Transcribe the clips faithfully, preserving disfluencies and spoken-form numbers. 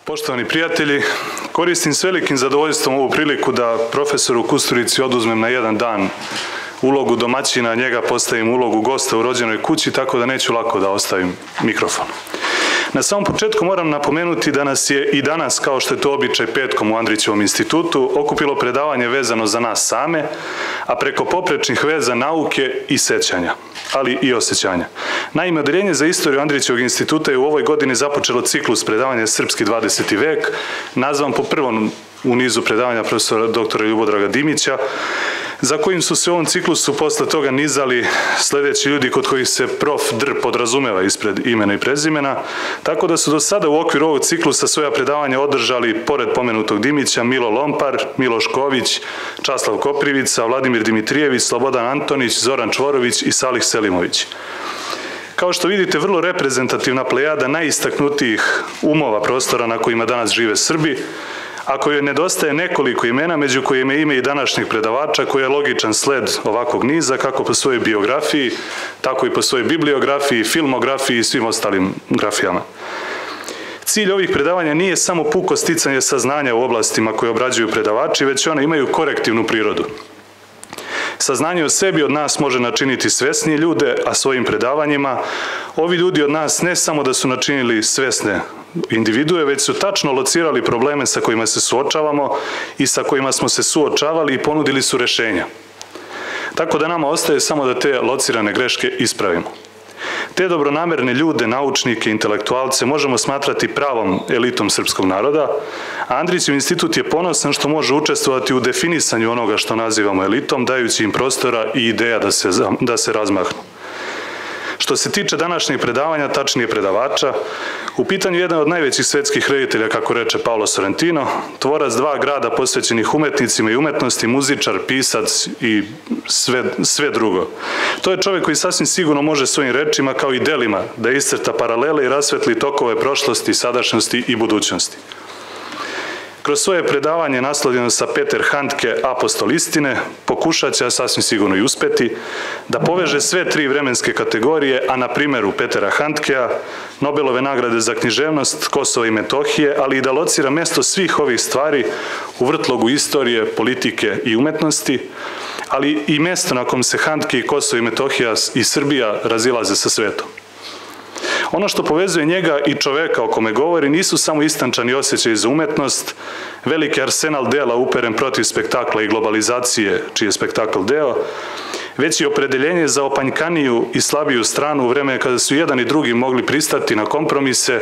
Poštovani prijatelji, koristim s velikim zadovoljstvom ovu priliku da profesoru Kusturici oduzmem na jedan dan ulogu domaćina, njega postavim ulogu gosta u rođenoj kući, tako da neću lako da ostavim mikrofon. Na samom početku moram napomenuti da nas je i danas, kao što je to običaj petkom u Andrićevom institutu, okupilo predavanje vezano za nas same, a preko poprečnih veza nauke i sećanja, ali i osjećanja. Naime, Odeljenje za istoriju Andrićevog instituta je u ovoj godini započelo ciklus predavanja Srpski dvadeseti vek, nazvan po prvom u nizu predavanja profesora doktora Ljubodraga Dimića, za kojim su se u ovom ciklusu posle toga nizali sledeći ljudi kod kojih se prof Dr podrazumeva ispred imena i prezimena, tako da su do sada u okviru ovog ciklusa svoja predavanja održali, pored pomenutog Dimića, Milo Lompar, Miloš Ković, Časlav Koprivica, Vladimir Dimitrijević, Slobodan Antonić, Zoran Čvorović i Salih Selimović. Kao što vidite, vrlo reprezentativna plejada najistaknutijih umova prostora na kojima danas žive Srbi, a kojoj nedostaje nekoliko imena, među kojima je ime i današnjeg predavača, koji je logičan sled ovakvog niza, kako po svojoj biografiji, tako i po svojoj bibliografiji, filmografiji i svim ostalim grafijama. Cilj ovih predavanja nije samo puko sticanje saznanja u oblastima koje obrađuju predavači, već one imaju korektivnu prirodu. Saznanje o sebi od nas može načiniti svesnije ljude, a svojim predavanjima ovi ljudi od nas ne samo da su načinili svesne individue, već su tačno locirali probleme sa kojima se suočavamo i sa kojima smo se suočavali i ponudili su rešenja. Tako da nama ostaje samo da te locirane greške ispravimo. Te dobronamerne ljude, naučnike, intelektualce možemo smatrati pravom elitom srpskog naroda, a Andrićev institut je ponosan što može učestvovati u definisanju onoga što nazivamo elitom, dajući im prostora i ideja da se, da se razmahnu. Što se tiče današnjeg predavanja, tačnije predavača, u pitanju je jedan od najvećih svetskih reditelja, kako reče Paolo Sorrentino, tvorac dva grada posvećenih umetnicima i umetnosti, muzičar, pisac i sve, sve drugo. To je čovjek koji sasvim sigurno može svojim rečima, kao i delima, da iscrta paralele i rasvetli tokove prošlosti, sadašnjosti i budućnosti. Kroz svoje predavanje naslovljeno sa Peter Handke, Apostol istine, pokušat će, sasvim sigurno i uspeti, da poveže sve tri vremenske kategorije, a na primjeru Petera Handkea, Nobelove nagrade za književnost, Kosova i Metohije, ali i da locira mesto svih ovih stvari u vrtlogu istorije, politike i umetnosti, ali i mesto na kom se Handke i Kosovo i Metohija i Srbija razilaze sa svetom. Ono što povezuje njega i čoveka o kome govori nisu samo istančani osjećaj za umetnost, veliki arsenal dela uperen protiv spektakla i globalizacije, čiji je spektakl deo, već i opredeljenje za opanjkaniju i slabiju stranu u vreme kada su jedan i drugi mogli pristati na kompromise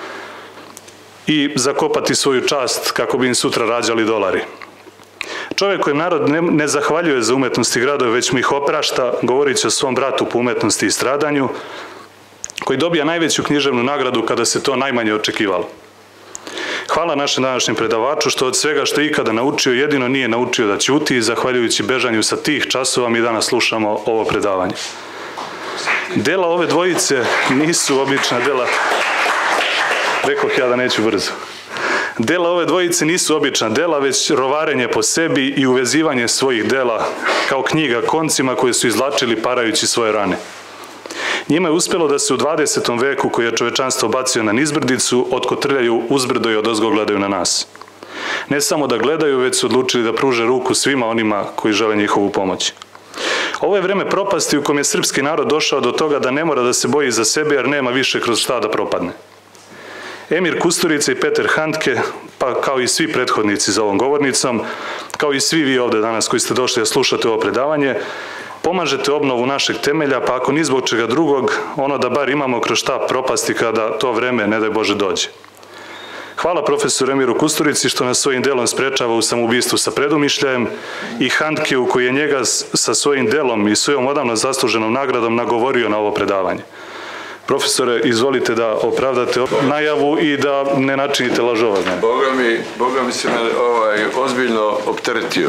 i zakopati svoju čast kako bi im sutra rađali dolari. Čovjek kojem narod ne, ne zahvaljuje za umetnost i gradove, već mu ih oprašta, govorit će o svom bratu po umetnosti i stradanju, koji dobija najveću književnu nagradu kada se to najmanje očekivalo. Hvala našem današnjem predavaču što od svega što je ikada naučio, jedino nije naučio da ćuti i zahvaljujući bežanju sa tih časova mi danas slušamo ovo predavanje. Dela ove dvojice nisu obična dela, rekoh ja da neću brzo. Dela ove dvojice nisu obična dela, već rovarenje po sebi i uvezivanje svojih dela kao knjiga koncima koje su izvlačili parajući svoje rane. Njima je uspjelo da se u dvadesetom veku, koji je čovečanstvo bacio na nizbrdicu, otkotrljaju uzbrdo i odozgo gledaju na nas. Ne samo da gledaju, već su odlučili da pruže ruku svima onima koji žele njihovu pomoć. Ovo je vreme propasti u kom je srpski narod došao do toga da ne mora da se boji za sebe jer nema više kroz šta da propadne. Emir Kusturica i Peter Handke, pa kao i svi prethodnici za ovom govornicom, kao i svi vi ovde danas koji ste došli da slušate ovo predavanje, pomažete obnovu našeg temelja, pa ako ni zbog čega drugog, ono da bar imamo kroz šta propasti kada to vreme, ne daj Bože, dođe. Hvala profesoru Emiru Kusturici što nas svojim delom sprečava u samoubistvu sa predumišljajem i Handkeu koji je njega sa svojim delom i svojom odavno zasluženom nagradom nagovorio na ovo predavanje. Profesore, izvolite da opravdate najavu i da ne načinite lažova. Boga mi, Boga mi se me ovaj, ozbiljno opteretio.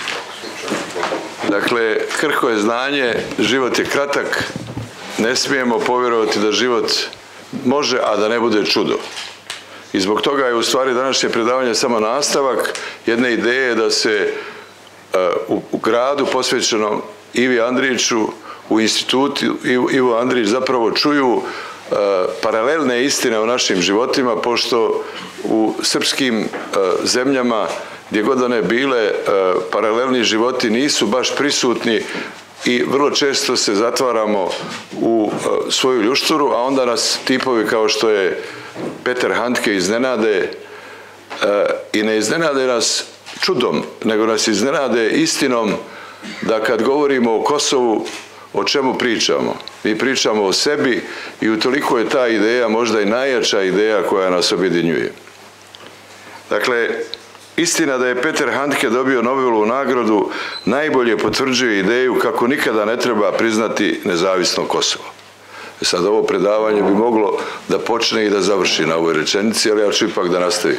Dakle, krhko je znanje, život je kratak, ne smijemo povjerovati da život može, a da ne bude čudo. I zbog toga je u stvari današnje predavanje samo nastavak jedne ideje da se uh, u, u gradu posvećenom Ivi Andriću, u institutu Ivo Andrić zapravo čuju paralelne istine u našim životima, pošto u srpskim zemljama gdje god one bile, paralelni životi nisu baš prisutni i vrlo često se zatvaramo u svoju ljušturu, a onda nas tipovi kao što je Peter Handke iznenade i ne iznenade nas čudom, nego nas iznenade istinom da kad govorimo o Kosovu, o čemu pričamo? Mi pričamo o sebi i utoliko je ta ideja možda i najjača ideja koja nas objedinjuje. Dakle, istina da je Peter Handke dobio Nobelovu nagradu najbolje potvrđuje ideju kako nikada ne treba priznati nezavisno Kosovo. E sad, ovo predavanje bi moglo da počne i da završi na ovoj rečenici, ali ja ću ipak da nastavim.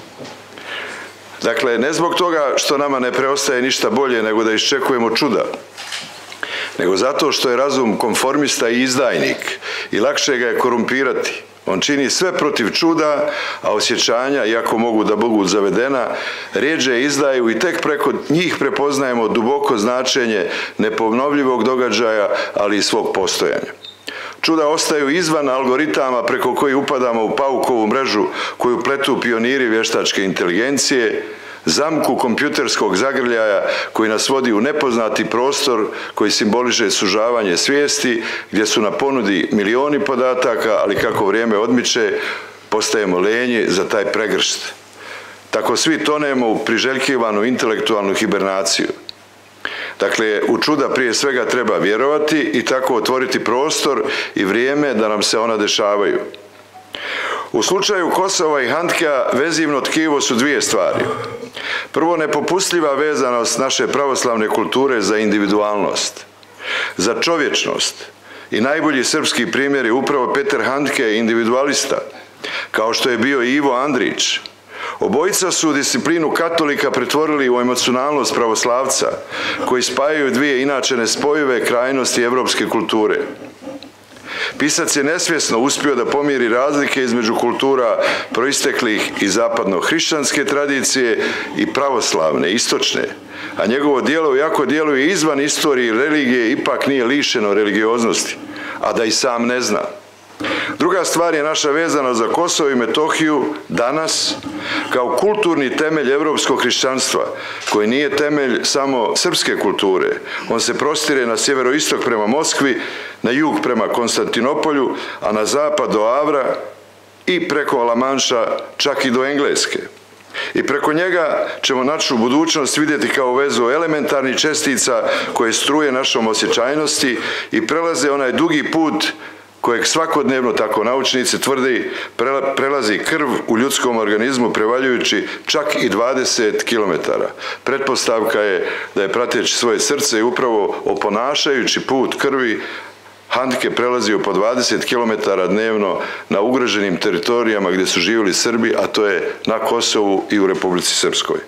Dakle, ne zbog toga što nama ne preostaje ništa bolje nego da iščekujemo čuda, nego zato što je razum konformista i izdajnik i lakše ga je korumpirati. On čini sve protiv čuda, a osjećanja, iako mogu da budu zavedena, rjeđe izdaju i tek preko njih prepoznajemo duboko značenje neponovljivog događaja, ali i svog postojanja. Čuda ostaju izvan algoritama preko kojih upadamo u paukovu mrežu koju pletu pioniri vještačke inteligencije, zamku kompjuterskog zagrljaja koji nas vodi u nepoznati prostor koji simboliše sužavanje svijesti, gdje su na ponudi milioni podataka, ali kako vrijeme odmiče, postajemo lenji za taj pregršt. Tako svi tonemo u priželjkivanu intelektualnu hibernaciju. Dakle, u čuda prije svega treba vjerovati i tako otvoriti prostor i vrijeme da nam se ona dešavaju. U slučaju Kosova i Handkea vezivno tkivo su dvije stvari. Prvo, nepopustljiva vezanost naše pravoslavne kulture za individualnost, za čovječnost. I najbolji srpski primjer je upravo Peter Handke, individualista, kao što je bio i Ivo Andrić. Obojica su disciplinu katolika pretvorili u emocionalnost pravoslavca, koji spajaju dvije inače nespojive krajnosti evropske kulture. Pisac je nesvjesno uspio da pomiri razlike između kultura proisteklih iz zapadno-hrišćanske tradicije i pravoslavne, istočne, a njegovo djelo, iako djeluje izvan istorije i religije, ipak nije lišeno religioznosti, a da i sam ne zna. Druga stvar je naša vezanost za Kosovo i Metohiju danas kao kulturni temelj evropskog hrišćanstva, koji nije temelj samo srpske kulture. On se prostire na sjeveroistok prema Moskvi, na jug prema Konstantinopolju, a na zapad do Avra i preko Lamanša čak i do Engleske. I preko njega ćemo našu budućnost vidjeti kao vezu elementarnih čestica koje struje našom osjećajnosti i prelaze onaj dugi put kojeg svakodnevno, tako naučnici tvrdi, prelazi krv u ljudskom organizmu prevaljujući čak i dvadeset kilometara. Pretpostavka je da je prateći svoje srce i upravo oponašajući put krvi Handke prelazio po dvadeset kilometara dnevno na ugroženim teritorijama gdje su živjeli Srbi, a to je na Kosovu i u Republici Srpskoj.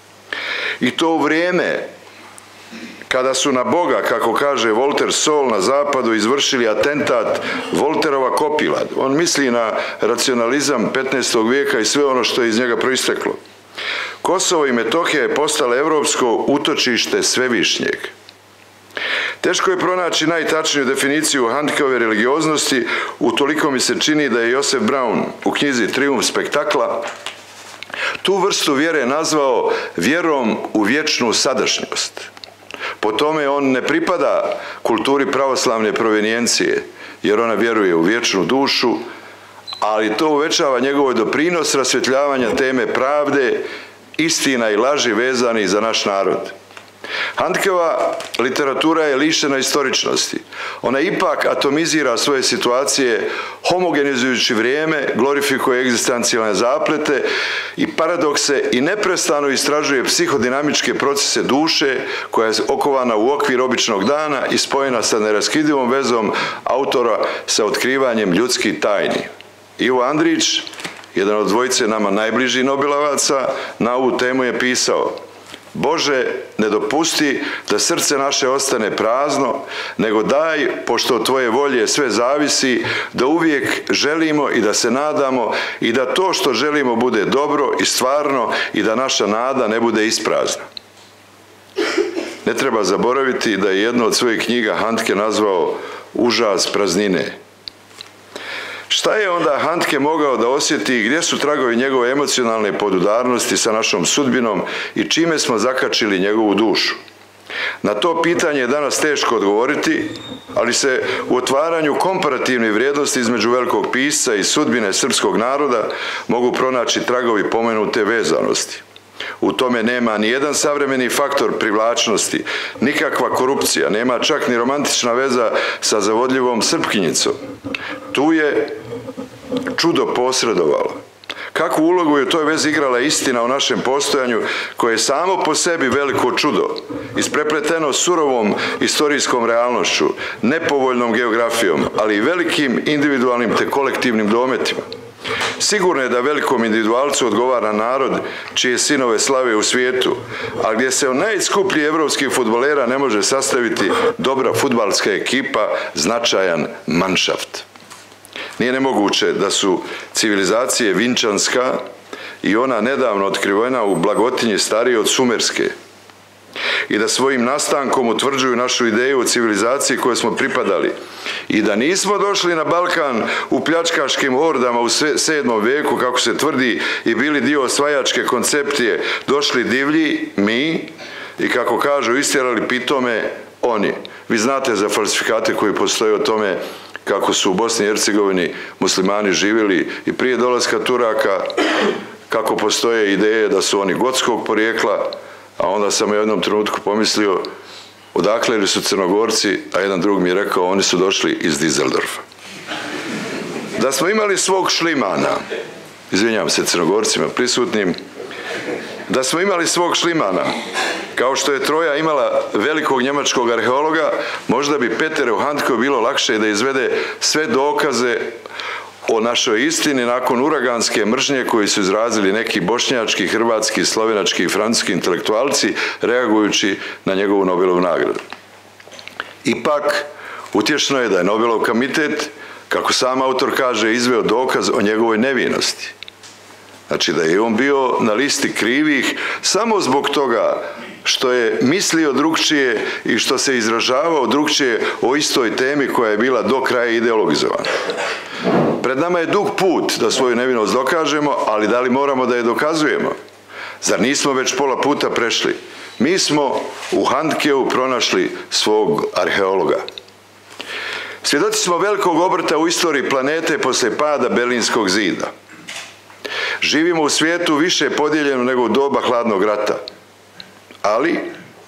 I to u vrijeme kada su na Boga, kako kaže Volter Sol, na zapadu izvršili atentat Volterova kopila. On misli na racionalizam petnaestog vijeka i sve ono što je iz njega proisteklo. Kosovo i Metohija je postala evropsko utočište svevišnjeg. Teško je pronaći najtačniju definiciju Handkeove religioznosti, utoliko mi se čini da je Josef Braun u knjizi Trijumf spektakla tu vrstu vjere nazvao vjerom u vječnu sadašnjost. Po tome on ne pripada kulturi pravoslavne provenijencije, jer ona vjeruje u vječnu dušu, ali to uvećava njegov doprinos rasvjetljavanja teme pravde, istina i laži vezani za naš narod. Handkeva literatura je lišena istoričnosti. Ona ipak atomizira svoje situacije, homogenizujući vrijeme, glorifikuje egzistencijalne zaplete i paradokse i neprestano istražuje psihodinamičke procese duše koja je okovana u okvir običnog dana i spojena sa neraskidivom vezom autora sa otkrivanjem ljudskih tajni. Ivo Andrić, jedan od dvojice nama najbližih Nobelovaca, na ovu temu je pisao: Bože, ne dopusti da srce naše ostane prazno, nego daj, pošto od tvoje volje sve zavisi, da uvijek želimo i da se nadamo i da to što želimo bude dobro i stvarno i da naša nada ne bude isprazna. Ne treba zaboraviti da je jedno od svojih knjiga Handke nazvao Užas praznine. Šta je onda Handke mogao da osjeti i gdje su tragovi njegove emocionalne podudarnosti sa našom sudbinom i čime smo zakačili njegovu dušu? Na to pitanje je danas teško odgovoriti, ali se u otvaranju komparativnih vrijednosti između velikog pisca i sudbine srpskog naroda mogu pronaći tragovi pomenute vezanosti. U tome nema ni jedan savremeni faktor privlačnosti, nikakva korupcija, nema čak ni romantična veza sa zavodljivom Srpkinjicom. Tu je čudo posredovalo. Kakvu ulogu je u toj vezi igrala istina o našem postojanju, koje je samo po sebi veliko čudo, isprepleteno surovom istorijskom realnošću, nepovoljnom geografijom, ali i velikim individualnim te kolektivnim dometima. Sigurno je da velikom individualcu odgovara narod čije sinove slave u svijetu, a gdje se od najskuplji evropskih fudbalera ne može sastaviti dobra fudbalska ekipa, značajan manšaft. Nije nemoguće da su civilizacije Vinčanska i ona nedavno otkrivena u Blagotinji starije od Sumerske i da svojim nastankom utvrđuju našu ideju o civilizaciji kojoj smo pripadali i da nismo došli na Balkan u pljačkaškim ordama u sedmom vijeku, kako se tvrdi, i bili dio osvajačke koncepcije, došli divlji, mi, i kako kažu, istjerali pitome oni. Vi znate za falsifikate koji postoje o tome kako su u Bosni i Hercegovini muslimani živjeli i prije dolaska Turaka, kako postoje ideje da su oni gotskog porijekla, a onda sam u jednom trenutku pomislio odakle li su Crnogorci, a jedan drug mi je rekao oni su došli iz Dizeldorfa. Da smo imali svog Šlimana, izvinjavam se Crnogorcima prisutnim, da smo imali svog Šlimana, kao što je Troja imala velikog njemačkog arheologa, možda bi Peteru Handkeu bilo lakše da izvede sve dokaze o našoj istini nakon uraganske mržnje koju su izrazili neki bošnjački, hrvatski, slovenački i francuski intelektualci reagujući na njegovu Nobelovu nagradu. Ipak, utješno je da je Nobelov komitet, kako sam autor kaže, izveo dokaz o njegovoj nevinosti. Znači da je on bio na listi krivih samo zbog toga što je mislio drukčije i što se izražavao drukčije o istoj temi koja je bila do kraja ideologizovana. Pred nama je dug put da svoju nevinost dokažemo, ali da li moramo da je dokazujemo? Zar nismo već pola puta prešli? Mi smo u Handkeu pronašli svog arheologa. Svjedoci smo velikog obrta u istoriji planete posle pada Berlinskog zida. Živimo u svijetu više podijeljeno nego u doba hladnog rata. Ali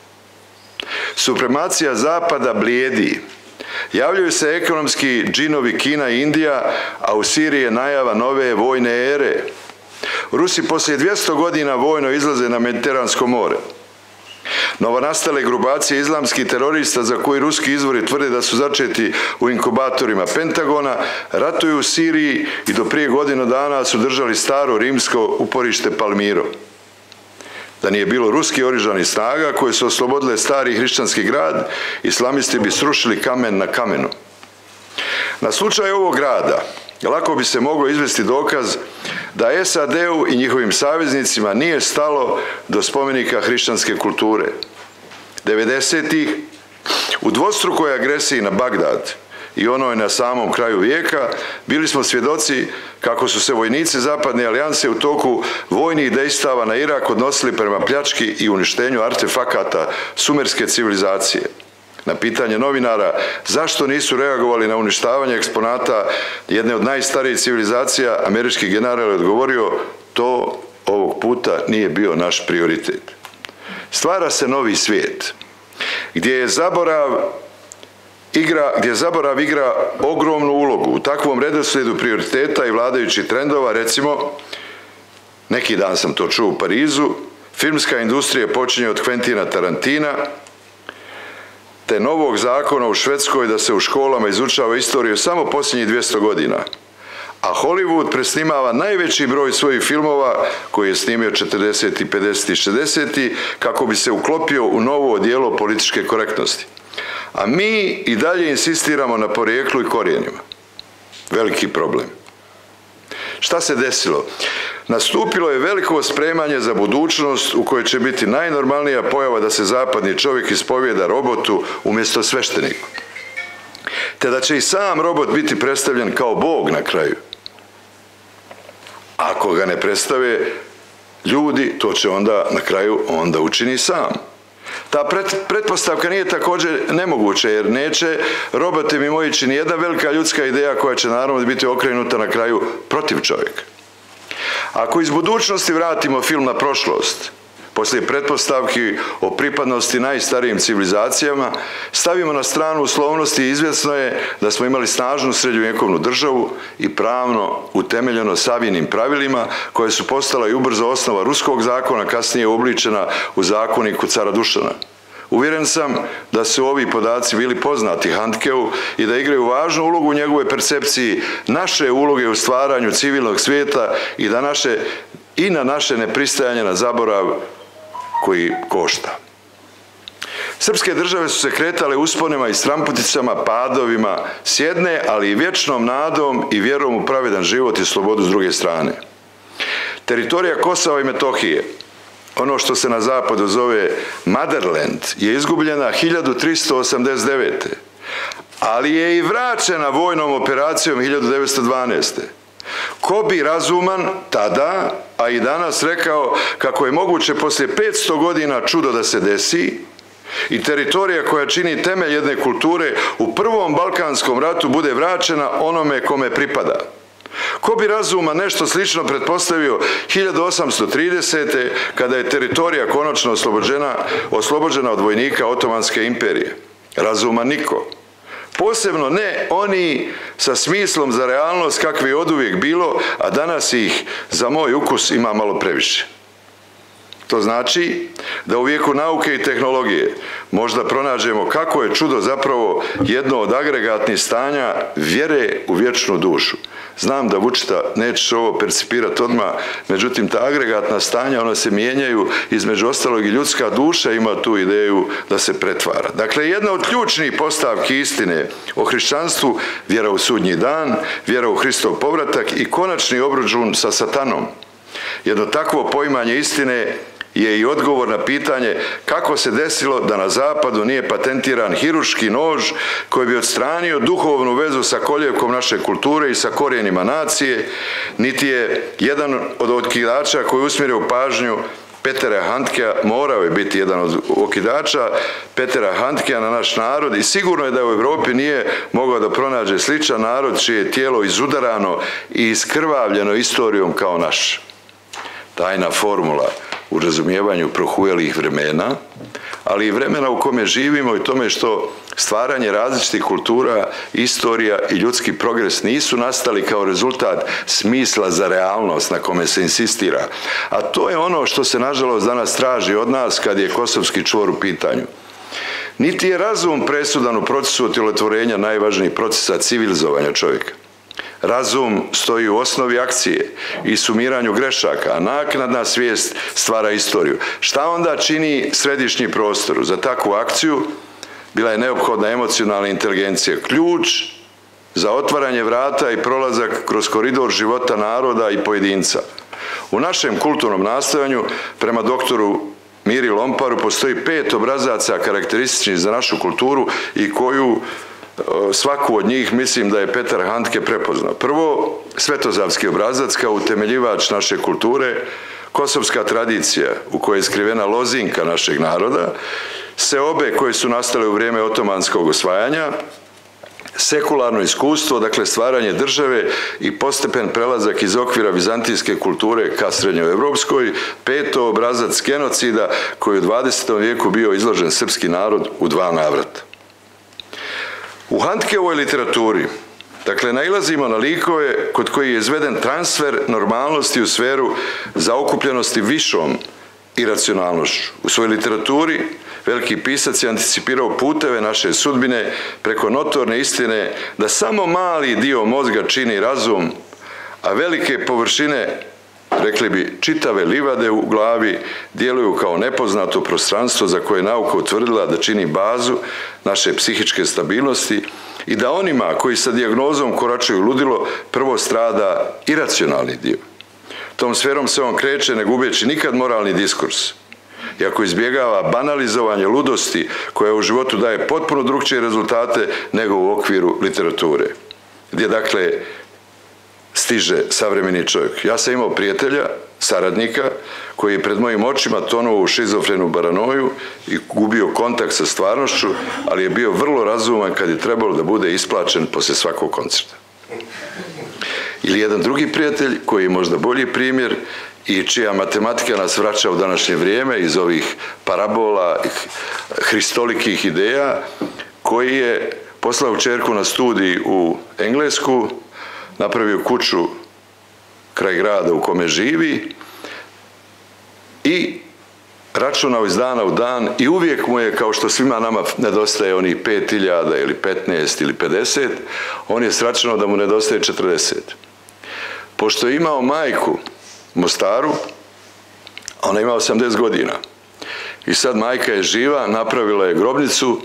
supremacija Zapada blijedi. Javljaju se ekonomski džinovi Kina i Indija, a u Siriji je najava nove vojne ere. Rusi poslije dvjesto godina vojno izlaze na Mediteransko more. Novonastale grupacije islamskih terorista, za koji ruski izvori tvrde da su začeti u inkubatorima Pentagona, ratuju u Siriji i do prije godinu dana su držali staro rimsko uporište Palmiro. Da nije bilo ruskih oružanih snaga koje su oslobodile stari hrišćanski grad, islamisti bi srušili kamen na kamenu. Na slučaju ovog grada lako bi se moglo izvesti dokaz da S A D-u i njihovim saveznicima nije stalo do spomenika hrišćanske kulture. devedesetih u dvostrukoj agresiji na Bagdad i onoj na samom kraju vijeka bili smo svjedoci kako su se vojnici Zapadne alijanse u toku vojnih dejstava na Irak odnosili prema pljački i uništenju artefakata sumerske civilizacije. Na pitanje novinara zašto nisu reagovali na uništavanje eksponata jedne od najstarijih civilizacija, američki general je odgovorio: to ovog puta nije bio naš prioritet. Stvara se novi svijet gdje je zaborav igra, gdje zaborav igra ogromnu ulogu. U takvom redoslijedu prioriteta i vladajućih trendova, recimo, neki dan sam to čuo u Parizu, filmska industrija počinje od Quentina Tarantina, te novog zakona u Švedskoj da se u školama izučava istoriju samo posljednjih dvjesto godina. A Hollywood presnimava najveći broj svojih filmova koji je snimio četrdesetih, pedesetih, šezdesetih kako bi se uklopio u novo odijelo političke korektnosti. A mi i dalje insistiramo na porijeklu i korijenima. Veliki problem. Šta se desilo? Nastupilo je veliko spremanje za budućnost u kojoj će biti najnormalnija pojava da se zapadni čovjek ispovijeda robotu umjesto svešteniku. te da će i sam robot biti predstavljen kao Bog na kraju. Ako ga ne predstave ljudi, to će onda na kraju onda učini sam. Ta pret, pretpostavka nije također nemoguća, jer neće roboti mimoići ni jedna velika ljudska ideja koja će naravno biti okrenuta na kraju protiv čovjeka. Ako iz budućnosti vratimo film na prošlost, poslije pretpostavki o pripadnosti najstarijim civilizacijama, stavimo na stranu uslovnosti i izvjesno je da smo imali snažnu srednjovjekovnu državu i pravno utemeljeno Savijinim pravilima, koje su postala i ubrzo osnova ruskog zakona, kasnije uobličena u zakoniku cara Dušana. Uvjeren sam da su ovi podaci bili poznati Handkeu i da igraju važnu ulogu u njegove percepciji naše uloge u stvaranju civilnog svijeta i da naše i na naše nepristajanje na zaborav koji košta. Srpske države su se kretale usponima i stramputicama, padovima s jedne, ali i vječnom nadom i vjerom u pravedan život i slobodu s druge strane. Teritorija Kosova i Metohije, ono što se na zapadu zove Motherland, je izgubljena hiljadu tristo osamdeset devete. ali je i vraćena vojnom operacijom hiljadu devetsto dvanaeste. Ko bi razuman tada, a i danas, rekao kako je moguće poslije petsto godina čudo da se desi i teritorija koja čini temelj jedne kulture u prvom Balkanskom ratu bude vraćena onome kome pripada. Ko bi razuman nešto slično pretpostavio hiljadu osamsto tridesete. kada je teritorija konačno oslobođena, oslobođena od vojnika Otomanske imperije? Razuman niko. Posebno ne oni sa smislom za realnost kakvi je oduvijek bilo, a danas ih za moj ukus ima malo previše. To znači da u vijeku nauke i tehnologije možda pronađemo kako je čudo zapravo jedno od agregatnih stanja vjere u vječnu dušu. Znam da Vučita neće ovo percipirati odmah, međutim ta agregatna stanja, ona se mijenjaju, između ostalog i ljudska duša ima tu ideju da se pretvara. Dakle, jedna od ključnih postavki istine o hrišćanstvu, vjera u sudnji dan, vjera u Hristov povratak i konačni obračun sa satanom. Jedno takvo poimanje istine je i odgovor na pitanje kako se desilo da na zapadu nije patentiran hirurški nož koji bi odstranio duhovnu vezu sa kolijevkom naše kulture i sa korijenima nacije, niti je jedan od okidača koji usmjerio pažnju Petera Handkea, morao je biti jedan od okidača Petera Handkea na naš narod i sigurno je da u Europi nije mogao da pronađe sličan narod čije je tijelo izudarano i iskrvavljeno istorijom kao naš. Tajna formula u razumijevanju prohujelih vremena, ali i vremena u kome živimo i tome što stvaranje različitih kultura, istorija i ljudski progres nisu nastali kao rezultat smisla za realnost na kome se insistira. A to je ono što se nažalost danas traži od nas kad je kosovski čvor u pitanju. Niti je razum presudan u procesu otilotvorenja najvažnijih procesa civilizovanja čovjeka. Razum stoji u osnovi akcije i sumiranju grešaka, a naknadna svijest stvara istoriju. Šta onda čini središnji prostor? Za takvu akciju bila je neophodna emocionalna inteligencija, ključ za otvaranje vrata i prolazak kroz koridor života naroda i pojedinca. U našem kulturnom nastojanju, prema doktoru Miri Lomparu, postoji pet obrazaca karakterističnih za našu kulturu i koju svaku od njih mislim da je Petar Handke prepoznao. Prvo, svetozavski obrazac kao utemeljivač naše kulture, kosovska tradicija u kojoj je skrivena lozinka našeg naroda, seobe koje su nastale u vrijeme otomanskog osvajanja, sekularno iskustvo, dakle stvaranje države i postepen prelazak iz okvira vizantijske kulture ka srednjoevropskoj, peto, obrazac genocida koji je u dvadesetom vijeku bio izložen srpski narod u dva navrata. U Handkeovoj literaturi, dakle, nailazimo na likove kod koji je izveden transfer normalnosti u sferu zaokupljenosti višom iracionalnošću. U svojoj literaturi veliki pisac je anticipirao puteve naše sudbine preko notorne istine da samo mali dio mozga čini razum, a velike površine, rekli bi čitave livade u glavi, djeluju kao nepoznato prostranstvo za koje je nauka utvrdila da čini bazu naše psihičke stabilnosti i da onima koji sa dijagnozom koračaju ludilo prvo strada iracionalni dio. Tom sferom se on kreće ne gubeći nikad moralni diskurs. i ako izbjegava banalizovanje ludosti koja u životu daje potpuno drukčije rezultate nego u okviru literature, gdje dakle stiže savremeni čovjek. Ja sam imao prijatelja, saradnika, koji je pred mojim očima tonuo u šizofrenu paranoju i gubio kontakt sa stvarnošću, ali je bio vrlo razuman kad je trebalo da bude isplaćen poslije svakog koncerta. Ili jedan drugi prijatelj, koji je možda bolji primjer i čija matematika nas vraća u današnje vrijeme iz ovih parabola, hristolikih ideja, koji je poslao kćerku na studij u Englesku, napravio kuću kraj grada u kome živi i računao iz dana u dan i uvijek mu je, kao što svima nama nedostaje onih pet hiljada ili petnaest ili pedeset, on je sračunao da mu nedostaje četrdeset. Pošto je imao majku u Mostaru, ona ima osamdeset godina i sad majka je živa, napravila je grobnicu,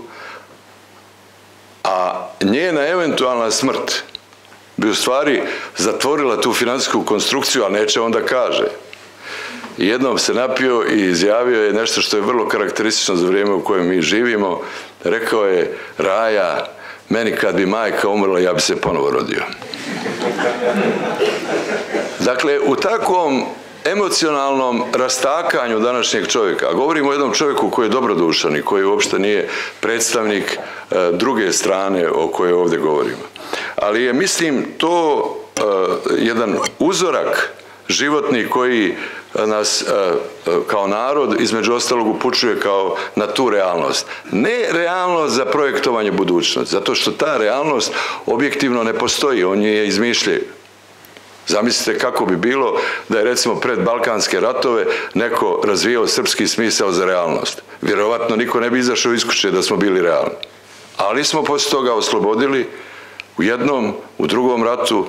a njena eventualna smrt bi u stvari zatvorila tu financijsku konstrukciju, a neće onda kaže. Jednom se napio i izjavio je nešto što je vrlo karakteristično za vrijeme u kojem mi živimo. Rekao je: Raja, meni kad bi majka umrla, ja bi se ponovo rodio. Dakle, u takvom emocionalnom rastakanju današnjeg čovjeka, a govorimo o jednom čovjeku koji je dobrodušan i koji uopšte nije predstavnik e, druge strane o kojoj ovdje govorimo. Ali je, mislim, to e, jedan uzorak životni koji nas e, kao narod između ostalog upućuje kao na tu realnost. Ne realnost za projektovanje budućnosti, zato što ta realnost objektivno ne postoji, on je izmišljaju. Zamislite kako bi bilo da je recimo pred Balkanske ratove neko razvijao srpski smisao za realnost. Vjerovatno niko ne bi izašao iz kuće da smo bili realni. Ali smo poslije toga oslobodili u jednom, u drugom ratu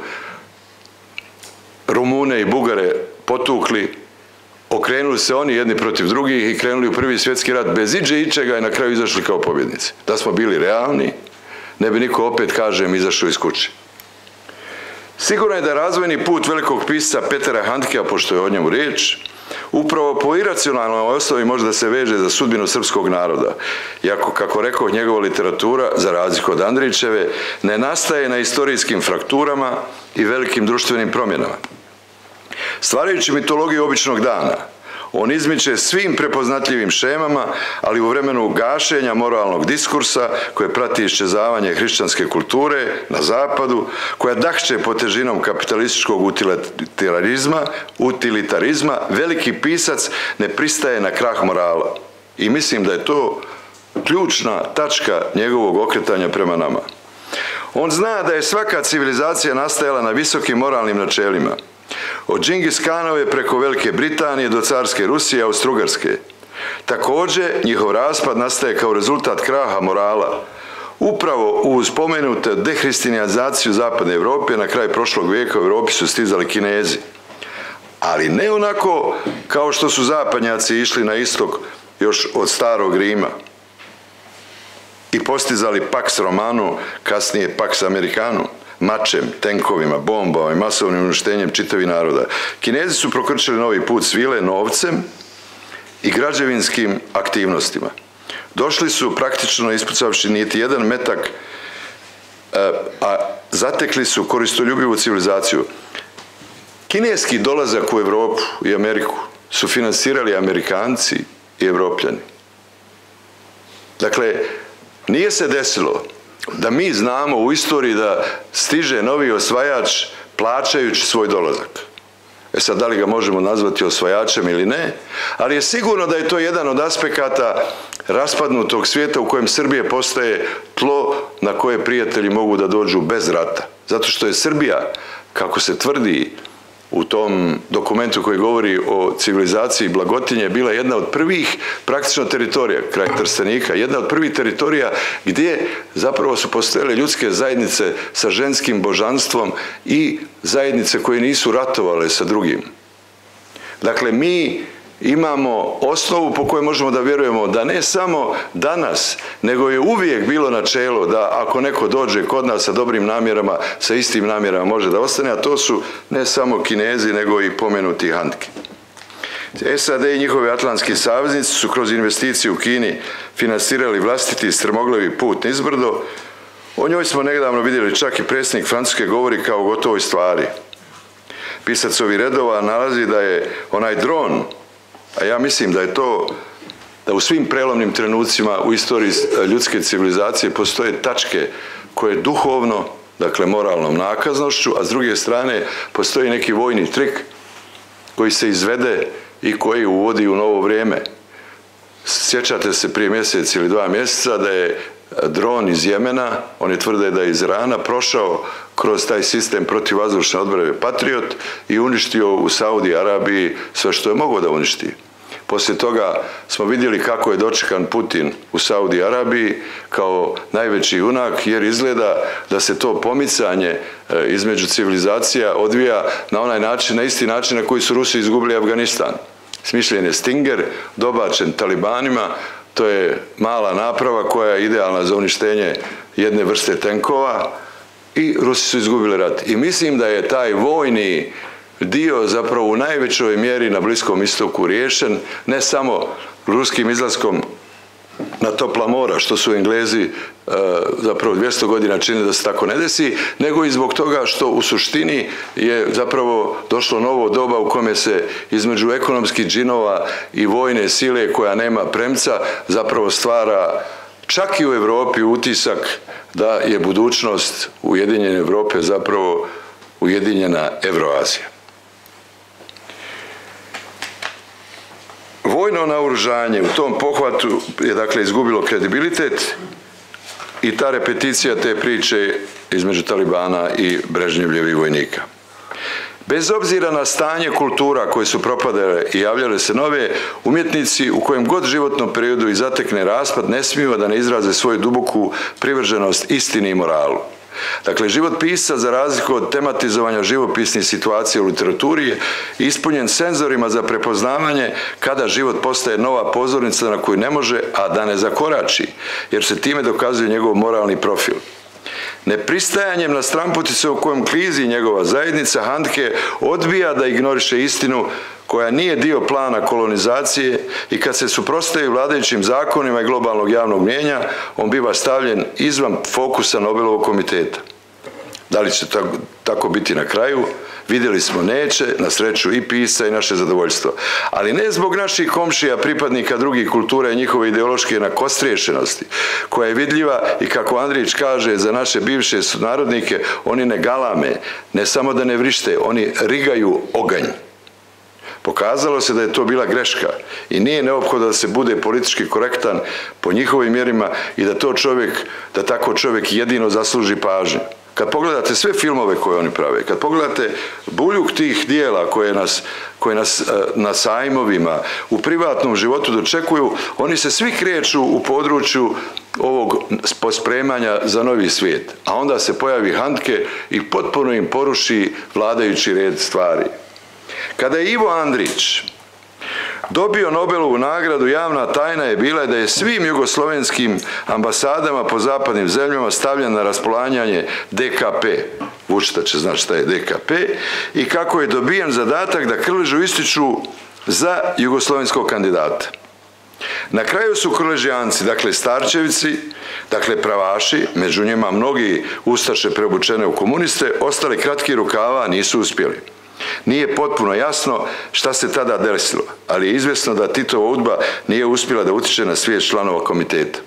Rumune i Bugare potukli, okrenuli se oni jedni protiv drugih i krenuli u prvi svjetski rat bez iđe ičega i na kraju izašli kao pobjednici. Da smo bili realni, ne bi niko, opet kažem, izašao iz kuće. Sigurno je da je razvojni put velikog pisca Petera Handkea, pošto je o njemu riječ, upravo po iracionalnoj osnovi može da se veže za sudbinu srpskog naroda. Iako, kako rekao, njegova literatura, za razliku od Andrićeve, ne nastaje na istorijskim frakturama i velikim društvenim promjenama. Stvarajući mitologiju običnog dana, on izmiče svim prepoznatljivim šemama, ali u vremenu gašenja moralnog diskursa koje prati iščezavanje hrišćanske kulture na zapadu, koja dahće po težinom kapitalističkog utilitarizma, utilitarizma, veliki pisac ne pristaje na krah morala. I mislim da je to ključna tačka njegovog okretanja prema nama. On zna da je svaka civilizacija nastajala na visokim moralnim načelima. Od Džingis Kanove preko Velike Britanije do carske Rusije i Austro-Ugarske. Također, njihov raspad nastaje kao rezultat kraha morala. Upravo u spomenute dehristinizaciju zapadne Europe na kraj prošlog vijeka u Europi su stizali Kinezi. Ali ne onako kao što su zapadnjaci išli na istok još od starog Rima i postizali Pax Romanu, kasnije Pax Americanu, mačem, tenkovima, bombama i masovnim uništenjem čitavih naroda. Kinezi su prokrčili novi put svile novcem i građevinskim aktivnostima. Došli su praktično ispucavši niti jedan metak, a zatekli su koristoljubivu civilizaciju. Kineski dolazak u Europu i Ameriku su finansirali Amerikanci i Evropljani. Dakle, nije se desilo da mi znamo u istoriji da stiže novi osvajač plaćajući svoj dolazak. E sad, da li ga možemo nazvati osvajačem ili ne, ali je sigurno da je to jedan od aspekata raspadnutog svijeta u kojem Srbije postaje tlo na koje prijatelji mogu da dođu bez rata. Zato što je Srbija, kako se tvrdi u tom dokumentu koji govori o civilizaciji Blagotinje, bila jedna od prvih praktično teritorija, kraj Trstenika, jedna od prvih teritorija gdje zapravo su postojale ljudske zajednice sa ženskim božanstvom i zajednice koje nisu ratovale sa drugim. Dakle, mi imamo osnovu po kojoj možemo da vjerujemo da ne samo danas, nego je uvijek bilo načelo da ako neko dođe kod nas sa dobrim namjerama, sa istim namjerama može da ostane, a to su ne samo Kinezi, nego i pomenuti Handke. S A D i njihovi atlantski saveznici su kroz investicije u Kini finansirali vlastiti strmoglavi put nizbrdo. O njoj smo nedavno vidjeli, čak i predsjednik Francuske govori kao o gotovoj stvari. Pisac ovih redova nalazi da je onaj dron, a ja mislim da je to, da u svim prelomnim trenucima u istoriji ljudske civilizacije postoje tačke koje duhovno, dakle moralnom nakaznošću, a s druge strane postoji neki vojni trik koji se izvede i koji uvodi u novo vrijeme. Sjećate se prije mjesec ili dva mjeseca da je dron iz Jemena, oni tvrde da je iz Irana, prošao kroz taj sistem protivvazdušne odbrane Patriot i uništio u Saudi Arabiji sve što je mogao da uništi. Poslije toga smo vidjeli kako je dočekan Putin u Saudi Arabiji kao najveći junak, jer izgleda da se to pomicanje između civilizacija odvija na onaj način, na isti način na koji su Rusi izgubili Afganistan. Smišljen je Stinger, dobačen talibanima, to je mala naprava koja je idealna za uništenje jedne vrste tenkova i Rusi su izgubili rat. I mislim da je taj vojni dio zapravo u najvećoj mjeri na Bliskom istoku riješen, ne samo ruskim izlaskom na topla mora, što su Englezi e, zapravo dvjesto godina čini da se tako ne desi, nego i zbog toga što u suštini je zapravo došlo novo doba u kome se između ekonomskih džinova i vojne sile koja nema premca zapravo stvara čak i u Europi utisak da je budućnost Ujedinjene Europe zapravo Ujedinjena Evroazija. Vojno naoružanje u tom pohvatu je dakle izgubilo kredibilitet i ta repeticija te priče između Talibana i Brežnjevljevih vojnika. Bez obzira na stanje kultura koje su propadale i javljale se nove, umjetnici u kojem god životnom periodu i zatekne raspad ne smiju da ne izraze svoju duboku privrženost istini i moralu. Dakle, život pisca, za razliku od tematizovanja živopisnih situacija u literaturi, je ispunjen senzorima za prepoznavanje kada život postaje nova pozornica na koju ne može, a da ne zakorači, jer se time dokazuje njegov moralni profil. Nepristajanjem na stranputicu u kojem klizi njegova zajednica, Handke odbija da ignoriše istinu koja nije dio plana kolonizacije i kad se suprotstavi vladajućim zakonima i globalnog javnog mnijenja, on biva stavljen izvan fokusa Nobelovog komiteta. Da li će tako biti na kraju? Vidjeli smo, neće, na sreću i pisca i naše zadovoljstvo. Ali ne zbog naših komšija, pripadnika drugih kultura i njihove ideološke nakostriješenosti, koja je vidljiva i, kako Andrić kaže, za naše bivše sunarodnike, oni ne galame, ne samo da ne vrište, oni rigaju oganj. Pokazalo se da je to bila greška i nije neophodno da se bude politički korektan po njihovim mjerima i da to čovjek, da tako čovjek jedino zasluži pažnju. Kad pogledate sve filmove koje oni prave, kad pogledate buljuk tih dijela koje nas, koje nas na sajmovima, u privatnom životu dočekuju, oni se svi kreću u području ovog pospremanja za novi svijet. A onda se pojavi Handke i potpuno im poruši vladajući red stvari. Kada je Ivo Andrić dobio Nobelovu nagradu, javna tajna je bila da je svim jugoslovenskim ambasadama po zapadnim zemljama stavljen na raspolaganje D K P. Vučić će znati šta je D K P i kako je dobijen zadatak da Krležu ističu za jugoslovenskog kandidata. Na kraju su Krležijanci, dakle Starčevici, dakle pravaši, među njima mnogi ustaše preobučene u komuniste, ostali kratki rukava, nisu uspjeli. Nije potpuno jasno šta se tada desilo, ali je izvjesno da Titova udba nije uspjela da utiče na svijest članova komiteta.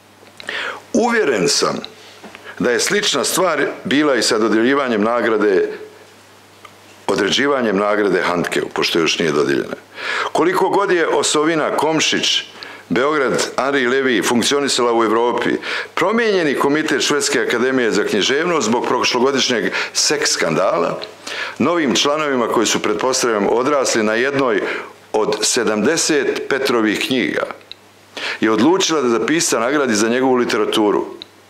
Uvjeren sam da je slična stvar bila i sa dodjeljivanjem nagrade, određivanjem nagrade Handkeu, pošto još nije dodijeljena. Koliko god je Osovina, Komšić, Beograd, Henri Levy funkcionisala u Europi, promijenjeni komitet Švedske akademije za književnost zbog prošlogodišnjeg seks skandala, novim članovima koji su, pretpostavljam, odrasli na jednoj od sedamdeset Petrovih knjiga, je odlučila da za pisca nagradi za njegovu literaturu.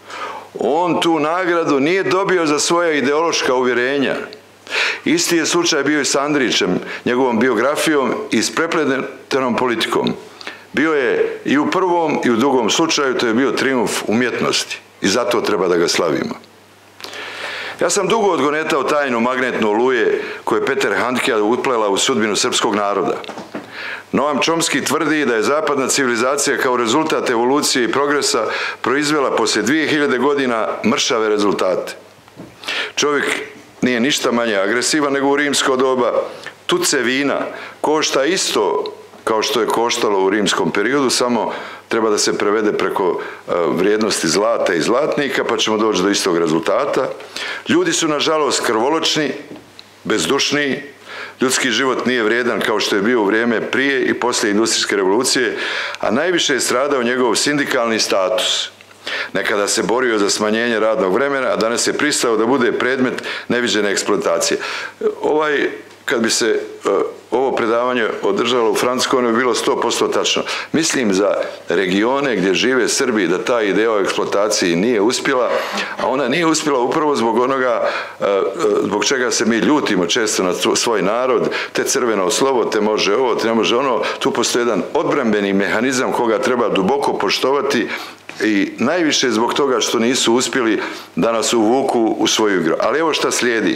On tu nagradu nije dobio za svoja ideološka uvjerenja. Isti je slučaj bio i s Andrićem, njegovom biografijom i s prepletenom politikom. Bio je i u prvom i u drugom slučaju, to je bio trijumf umjetnosti i zato treba da ga slavimo. Ja sam dugo odgonetao tajnu magnetnu oluje koju je Peter Handke uplela u sudbinu srpskog naroda. Noam Chomsky tvrdi da je zapadna civilizacija kao rezultat evolucije i progresa proizvela poslije dvije hiljade godina mršave rezultate. Čovjek nije ništa manje agresivan nego u rimsko doba. Tuce vina košta isto kao što je koštalo u rimskom periodu, samo treba da se prevede preko vrijednosti zlata i zlatnika, pa ćemo doći do istog rezultata. Ljudi su, nažalost, krvoločni, bezdušni. Ljudski život nije vrijedan kao što je bio u vrijeme prije i poslije industrijske revolucije, a najviše je stradao njegov sindikalni status. Nekada se borio za smanjenje radnog vremena, a danas je pristao da bude predmet neviđene eksploatacije. Ovaj, kad bi se uh, ovo predavanje održalo u Francuskoj, ono bi bilo sto posto tačno. Mislim za regione gdje žive Srbi da ta ideja o eksploataciji nije uspjela, a ona nije uspjela upravo zbog onoga uh, zbog čega se mi ljutimo često na svoj narod, te crveno slovo, te može ovo, te ne može ono. Tu postoji jedan odbrambeni mehanizam koga treba duboko poštovati i najviše zbog toga što nisu uspjeli da nas uvuku u svoju igru. Ali evo šta slijedi.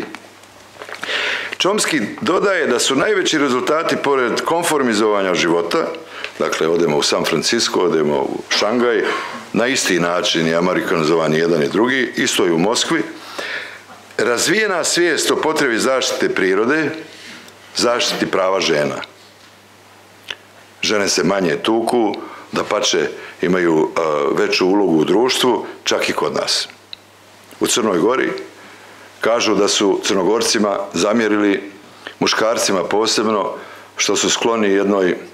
Chomsky dodaje da su najveći rezultati pored konformizovanja života, dakle odemo u San Francisco, odemo u Šangaj, na isti način je amerikanizovan jedan i drugi, isto i u Moskvi, razvijena svijest o potrebi zaštite prirode, zaštiti prava žena. Žene se manje tuku, dapače imaju uh, veću ulogu u društvu, čak i kod nas. U Crnoj Gori kažu da su Crnogorcima zamjerili, muškarcima posebno, što su skloni jednoj e,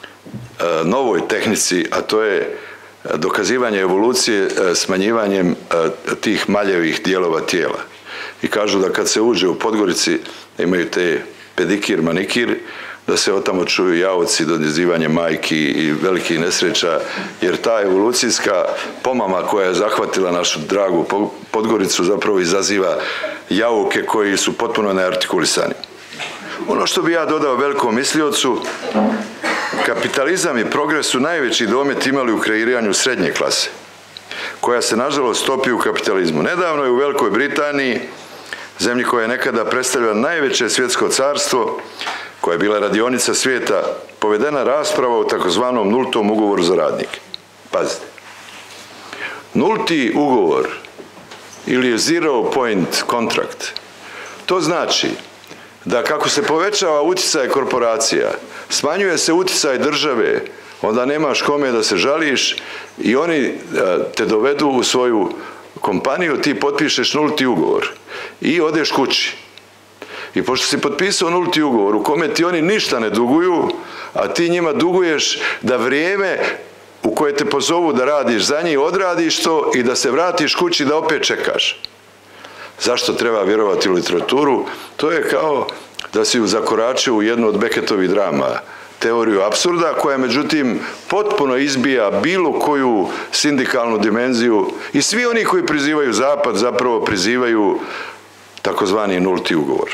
novoj tehnici, a to je dokazivanje evolucije e, smanjivanjem e, tih maljevih dijelova tijela. I kažu da kad se uđe u Podgorici, imaju te pedikir, manikir, da se otamo čuju jauci, dodizivanje majki i velikih nesreća, jer ta evolucijska pomama koja je zahvatila našu dragu Podgoricu zapravo izaziva jauke koji su potpuno neartikulisani. Ono što bi ja dodao velikom misliocu, kapitalizam i progres su najveći domet imali u kreiranju srednje klase, koja se nažalost topi u kapitalizmu. Nedavno je u Velikoj Britaniji, zemlji koja je nekada predstavljala najveće svjetsko carstvo, koja je bila radionica svijeta, povedena rasprava o takozvanom nultom ugovoru za radnike. Pazite. Nulti ugovor ili je zero point contract, to znači da kako se povećava utjecaj korporacija, smanjuje se utjecaj države, onda nemaš kome da se žališ i oni te dovedu u svoju kompaniju, ti potpišeš nulti ugovor i odeš kući. I pošto si potpisao nulti ugovor u kome ti oni ništa ne duguju, a ti njima duguješ da vrijeme u koje te pozovu da radiš za njih, odradiš to i da se vratiš kući da opet čekaš. Zašto treba vjerovati u literaturu? To je kao da si zakoračio u jednu od Beckettovih drama, teoriju apsurda, koja međutim potpuno izbija bilo koju sindikalnu dimenziju i svi oni koji prizivaju zapad zapravo prizivaju takozvani nulti ugovor.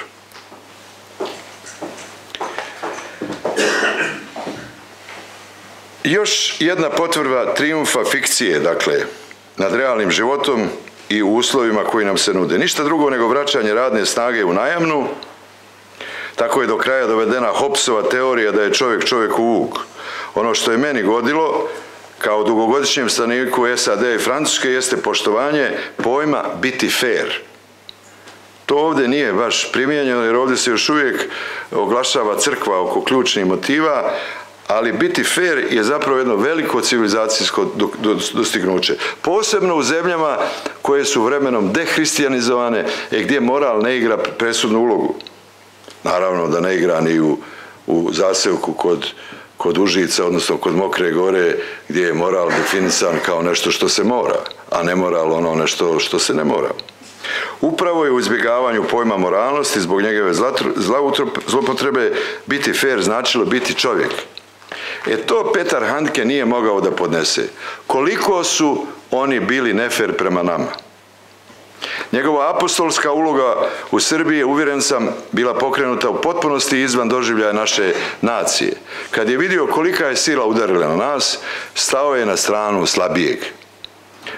Još jedna potvrda trijumfa fikcije, dakle, nad realnim životom i u uslovima koji nam se nude. Ništa drugo nego vraćanje radne snage u najamnu. Tako je do kraja dovedena Hobbesova teorija da je čovjek čovjeku vuk. Ono što je meni godilo, kao dugogodišnjem stanovniku S A D i Francuske, jeste poštovanje pojma biti fair. To ovdje nije baš primijenjeno, jer ovdje se još uvijek oglašava crkva oko ključnih motiva, ali biti fair je zapravo jedno veliko civilizacijsko dostignuće. Posebno u zemljama koje su vremenom dehristijanizovane i gdje moral ne igra presudnu ulogu. Naravno da ne igra ni u, u zaseoku kod, kod Užica, odnosno kod Mokre gore, gdje je moral definisan kao nešto što se mora, a ne moral ono nešto što se ne mora. Upravo je u izbjegavanju pojma moralnosti zbog njegove zloupotrebe biti fair značilo biti čovjek. E to Petar Handke nije mogao da podnese. Koliko su oni bili nefer prema nama? Njegova apostolska uloga u Srbiji je, uvjeren sam, bila pokrenuta u potpunosti izvan doživljaja naše nacije. Kad je vidio kolika je sila udarila na nas, stao je na stranu slabijeg.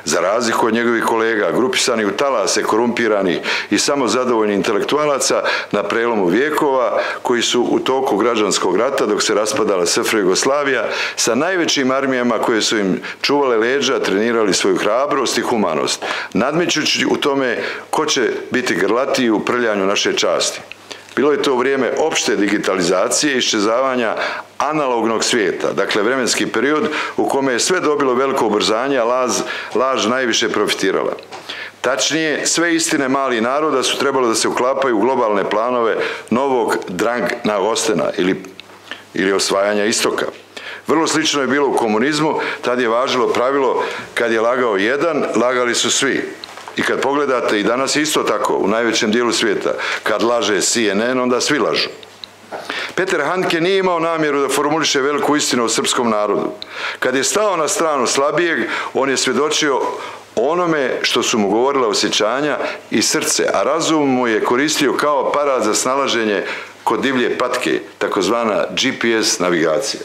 Za razliku od njegovih kolega, grupisani u talase korumpiranih i samozadovoljnih intelektualaca na prelomu vijekova, koji su u toku građanskog rata, dok se raspadala es ef er Jugoslavija, sa najvećim armijama koje su im čuvale leđa, trenirali svoju hrabrost i humanost, nadmećući u tome ko će biti grlatiji u prljanju naše časti. Bilo je to vrijeme opšte digitalizacije i iščezavanja analognog svijeta, dakle vremenski period u kome je sve dobilo veliko ubrzanje, a laž, laž najviše profitirala. Tačnije, sve istine malih naroda su trebalo da se uklapaju u globalne planove novog Drangna Ostena ili, ili osvajanja istoka. Vrlo slično je bilo u komunizmu, tad je važilo pravilo kad je lagao jedan, lagali su svi. I kad pogledate, i danas je isto tako, u najvećem dijelu svijeta, kad laže C N N, onda svi lažu. Peter Handke nije imao namjeru da formuliše veliku istinu o srpskom narodu. Kad je stao na stranu slabijeg, on je svjedočio onome što su mu govorila osjećanja i srce, a razum mu je koristio kao aparat za snalaženje kod divlje patke, takozvana G P S navigacija.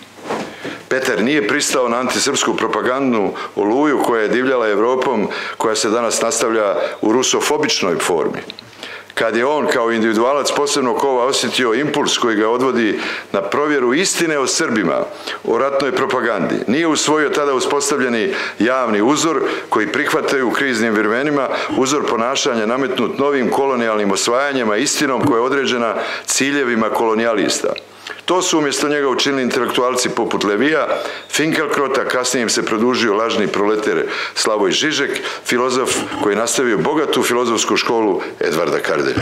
Peter nije pristao na antisrpsku propagandnu oluju koja je divljala Evropom, koja se danas nastavlja u rusofobičnoj formi. Kad je on kao individualac posebnog kova osjetio impuls koji ga odvodi na provjeru istine o Srbima, o ratnoj propagandi, nije usvojio tada uspostavljeni javni uzor koji prihvataju u kriznim vremenima, uzor ponašanja nametnut novim kolonijalnim osvajanjima, istinom koja je određena ciljevima kolonijalista. To su umjesto njega učinili intelektualci poput Levija, Finkelkrota, kasnije im se produžio lažni proleter Slavoj Žižek, filozof koji je nastavio bogatu filozofsku školu Edvarda Kardelja.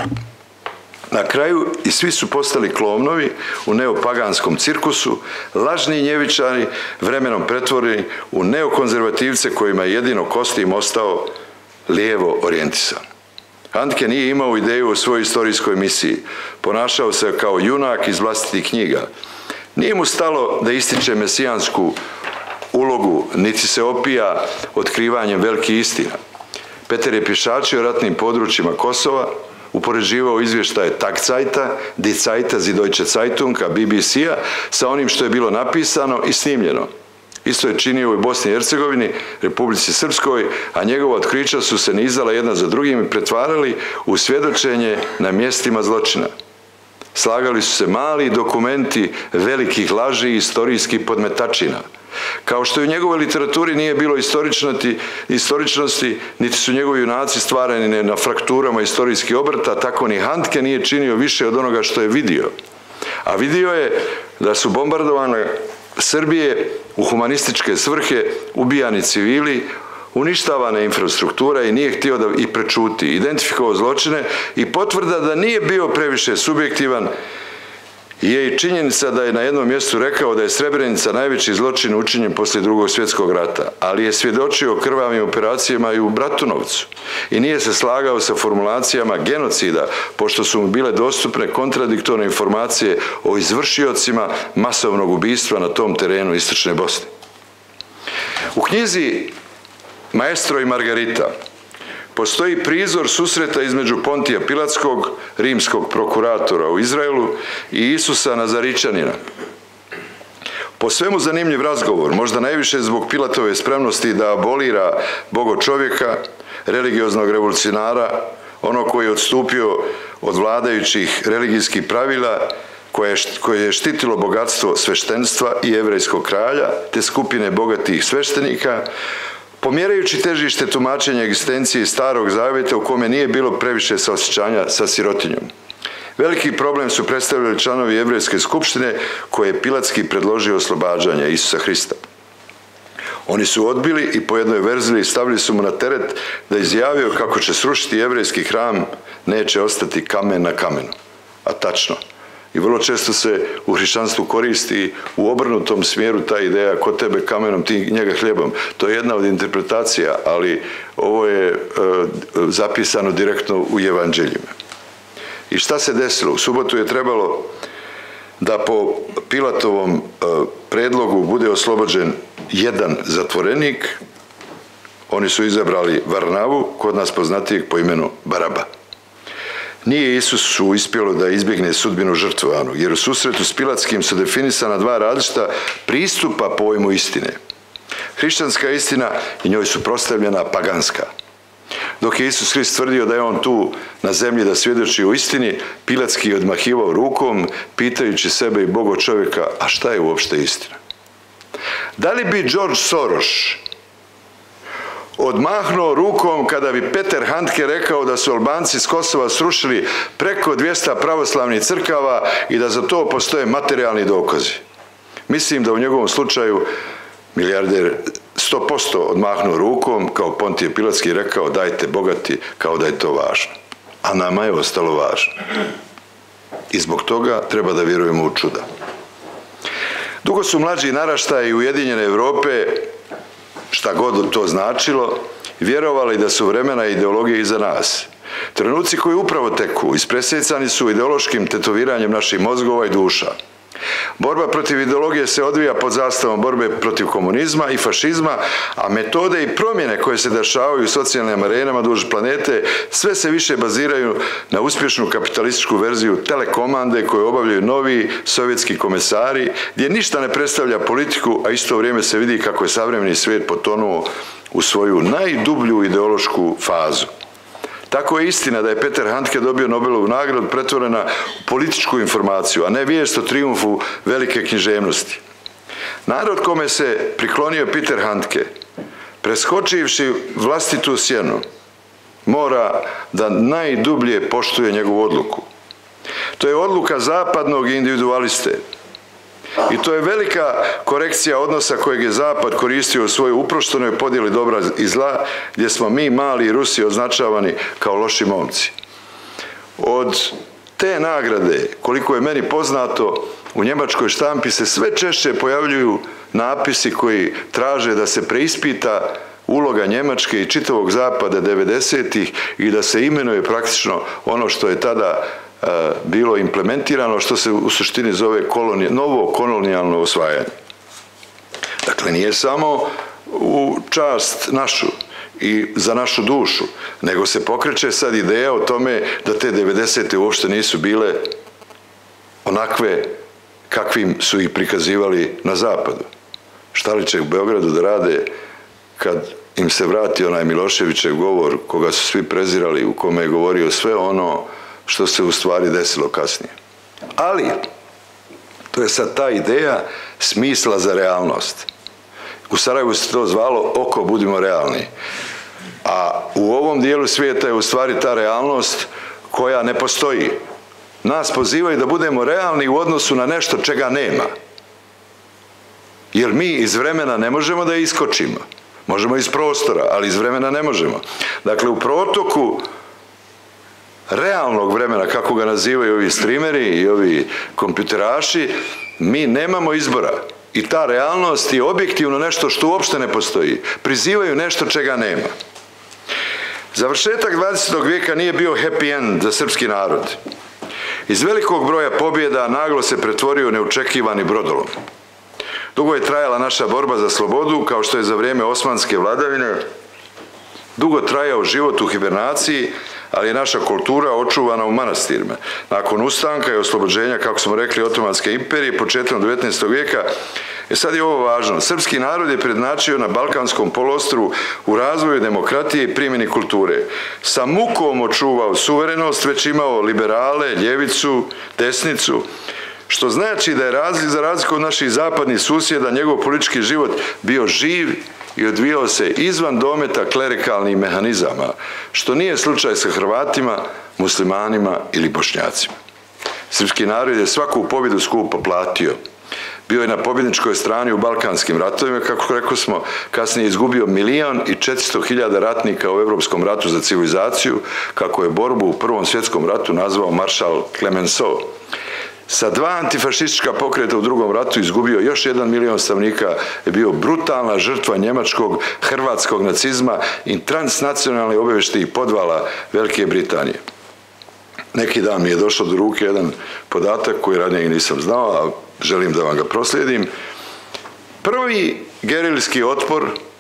Na kraju i svi su postali klovnovi u neopaganskom cirkusu, lažni njevičari, vremenom pretvoreni u neokonzervativce kojima je jedino kostim ostao lijevo orijentisan. Handke nije imao ideju o svojoj istorijskoj misiji. Ponašao se kao junak iz vlastitih knjiga. Nije mu stalo da ističe mesijansku ulogu, niti se opija otkrivanjem velikih istina. Peter je pješačio ratnim područjima Kosova, upoređivao izvještaje Tagzajta, Die Zeita, Die Deutsche Zeitunga, B B C-a sa onim što je bilo napisano i snimljeno. Isto je činio u Bosni i Hercegovini, Republici Srpskoj, a njegova otkrića su se nizala jedna za drugim i pretvarali u svjedočenje na mjestima zločina. Slagali su se mali dokumenti velikih laži i istorijskih podmetačina. Kao što i u njegovoj literaturi nije bilo istoričnosti, niti su njegovi junaci stvarani na frakturama istorijskih obrta, tako ni Handke nije činio više od onoga što je vidio. A vidio je da su bombardovane Srbije u humanističke svrhe, ubijani civili, uništavana infrastruktura i nije htio da i prečuti, identifikovao zločine i potvrda da nije bio previše subjektivan je i činjenica da je na jednom mjestu rekao da je Srebrenica najveći zločin učinjen poslije drugog svjetskog rata, ali je svjedočio o krvavim operacijama i u Bratunovcu i nije se slagao sa formulacijama genocida, pošto su mu bile dostupne kontradiktorne informacije o izvršiocima masovnog ubistva na tom terenu istočne Bosne. U knjizi Maestro i Margarita postoji prizor susreta između Pontija Pilatskog, rimskog prokuratora u Izraelu, i Isusa Nazaričanina. Po svemu zanimljiv razgovor, možda najviše zbog Pilatove spremnosti da abolira Bogo čovjeka, religioznog revolucionara, ono koji je odstupio od vladajućih religijskih pravila, koje je štitilo bogatstvo sveštenstva i jevrejskog kralja, te skupine bogatih sveštenika, pomjerajući težište tumačenja egzistencije iz Starog zavjeta u kome nije bilo previše saosjećanja sa sirotinjom. Veliki problem su predstavljali članovi jevrejske skupštine koje je Pilatski predložio oslobađanje Isusa Hrista. Oni su odbili i po jednoj verziji stavili su mu na teret da izjavio kako će srušiti jevrejski hram, neće ostati kamen na kamenu. A tačno. I vrlo često se u hrišćanstvu koristi u obrnutom smjeru ta ideja ko tebe kamenom, ti njega hljebom. To je jedna od interpretacija, ali ovo je e, zapisano direktno u evanđeljima. I šta se desilo? U subotu je trebalo da po Pilatovom e, predlogu bude oslobođen jedan zatvorenik. Oni su izabrali Varnavu, kod nas poznatijeg po imenu Baraba. Nije Isusu ispjelo da izbjegne sudbinu žrtvovanog, jer u susretu s Pilatskim su definisana dva različita pristupa pojmu istine. hrišćanska istina i njoj suprotstavljena paganska. Dok je Isus Hrist tvrdio da je on tu na zemlji da svjedoči o istini, Pilatski je odmahivao rukom, pitajući sebe i Boga čovjeka, a šta je uopšte istina? Da li bi George Soros odmahnuo rukom kada bi Peter Handke rekao da su Albanci s Kosova srušili preko dvjesto pravoslavnih crkava i da za to postoje materijalni dokazi? Mislim da u njegovom slučaju milijarder sto posto odmahnuo rukom, kao Pontije Pilatski rekao dajte bogati, kao da je to važno. A nama je ostalo važno. I zbog toga treba da vjerujemo u čuda. Dugo su mlađi naraštaji Ujedinjene Europe, šta god to značilo, vjerovali da su vremena i ideologije iza nas. Trenuci koji upravo teku ispresjecani su ideološkim tetoviranjem naših mozgova i duša. Borba protiv ideologije se odvija pod zastavom borbe protiv komunizma i fašizma, a metode i promjene koje se dešavaju u socijalnim arenama duž planete sve se više baziraju na uspješnu kapitalističku verziju telekomande koju obavljaju novi sovjetski komesari, gdje ništa ne predstavlja politiku, a isto vrijeme se vidi kako je savremeni svijet potonuo u svoju najdublju ideološku fazu. Tako je istina da je Peter Handke dobio Nobelovu nagradu pretvorena u političku informaciju, a ne vijest o trijumfu velike književnosti. Narod kome se priklonio Peter Handke, preskočivši vlastitu sjenu, mora da najdublje poštuje njegovu odluku. To je odluka zapadnog individualiste. I to je velika korekcija odnosa kojeg je Zapad koristio u svojoj uproštenoj podjeli dobra i zla, gdje smo mi, mali Rusi, označavani kao loši momci. Od te nagrade, koliko je meni poznato, u njemačkoj štampi se sve češće pojavljuju napisi koji traže da se preispita uloga Njemačke i čitavog Zapada devedesetih i da se imenuje praktično ono što je tada bilo implementirano, što se u suštini zove kolonija, novo kolonijalno osvajanje. Dakle, nije samo u čast našu i za našu dušu, nego se pokreće sad ideja o tome da te devedesete uopšte nisu bile onakve kakvim su ih prikazivali na zapadu. Šta li će u Beogradu da rade kad im se vrati onaj Miloševićev govor koga su svi prezirali, u kome je govorio sve ono što se u stvari desilo kasnije. Ali, to je sad ta ideja smisla za realnost. U Sarajevu se to zvalo oko budimo realni. A u ovom dijelu svijeta je u stvari ta realnost koja ne postoji. Nas pozivaju da budemo realni u odnosu na nešto čega nema. Jer mi iz vremena ne možemo da iskočimo. Možemo iz prostora, ali iz vremena ne možemo. Dakle, u protoku realnog vremena, kako ga nazivaju ovi streameri i ovi kompjuteraši, mi nemamo izbora. I ta realnost je objektivno nešto što uopšte ne postoji. Prizivaju nešto čega nema. Završetak dvadesetog vijeka nije bio happy end za srpski narod. Iz velikog broja pobjeda naglo se pretvorio u neočekivani brodolom. Dugo je trajala naša borba za slobodu, kao što je za vrijeme osmanske vladavine dugo trajao život u hibernaciji, ali je naša kultura očuvana u manastirima. Nakon ustanka i oslobođenja, kako smo rekli, Otomanske imperije, početkom devetnaestog vijeka, je sad je ovo važno. Srpski narod je prednjačio na Balkanskom poluostrvu u razvoju demokratije i primjeni kulture. Sa mukom očuvao suverenost, već imao liberale, ljevicu, desnicu, što znači da je razlik za razliku od naših zapadnih susjeda njegov politički život bio živ i odvijao se izvan dometa klerikalnih mehanizama, što nije slučaj sa Hrvatima, muslimanima ili Bošnjacima. Srpski narod je svaku pobjedu skupo platio. Bio je na pobjedničkoj strani u Balkanskim ratovima, kako rekao smo, kasnije izgubio milion i četiristo hiljada ratnika u Evropskom ratu za civilizaciju, kako je borbu u Prvom svjetskom ratu nazvao maršal Clemenceau. Sa dva antifašistička pokreta u Drugom ratu izgubio još jedan milion stanovnika, je bio brutalna žrtva njemačkog, hrvatskog nacizma i transnacionalne obavještajnih podvala Velike Britanije. Neki dan mi je došao do ruke jedan podatak koji ranije nisam znao, a želim da vam ga proslijedim. Prvi gerilski otpor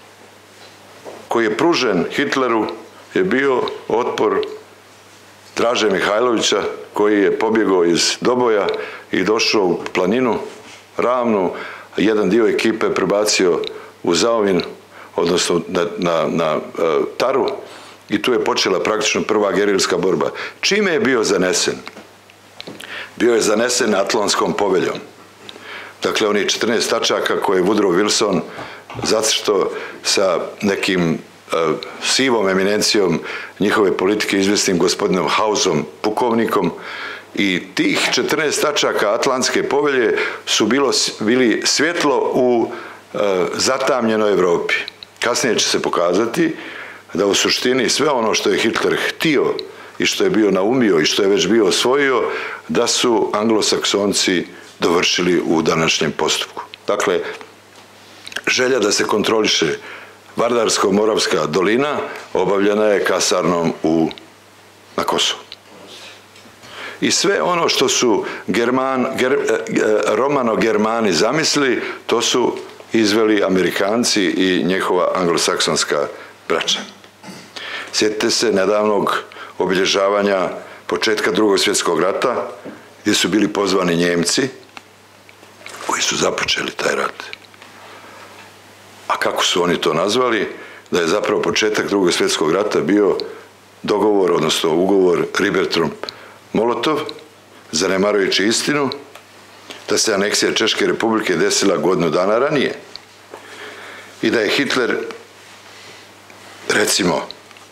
koji je pružen Hitleru je bio otpor Draže Mihajlovića, koji je pobjegao iz Doboja i došao u planinu ravnu, jedan dio ekipe prebacio u Zaovin, odnosno na, na, na Taru, i tu je počela praktično prva gerilska borba. Čime je bio zanesen? Bio je zanesen Atlantskom poveljom. Dakle, oni četrnaest tačaka koje je Woodrow Wilson zacrtao sa nekim uh, sivom eminencijom njihove politike, izvjesnim gospodinom Houseom, pukovnikom, i tih četrnaest tačaka Atlantske povelje su bilo, bili svjetlo u uh, zatamljenoj Europi. Kasnije će se pokazati da u suštini sve ono što je Hitler htio i što je bio naumio i što je već bio osvojio, da su anglosaksonci dovršili u današnjem postupku. Dakle, želja da se kontroliše Vardarsko-Moravska dolina obavljena je kasarnom u, na Kosovu. I sve ono što su German, ger, Romano-Germani zamislili, to su izveli Amerikanci i njihova anglosaksonska braća. Sjetite se nedavnog obilježavanja početka Drugog svjetskog rata, gdje su bili pozvani Njemci, koji su započeli taj rat. A kako su oni to nazvali? Da je zapravo početak Drugog svjetskog rata bio dogovor, odnosno ugovor Ribbentrop-Molotov, zanemarujući istinu da se aneksija Češke republike desila godinu dana ranije i da je Hitler, recimo,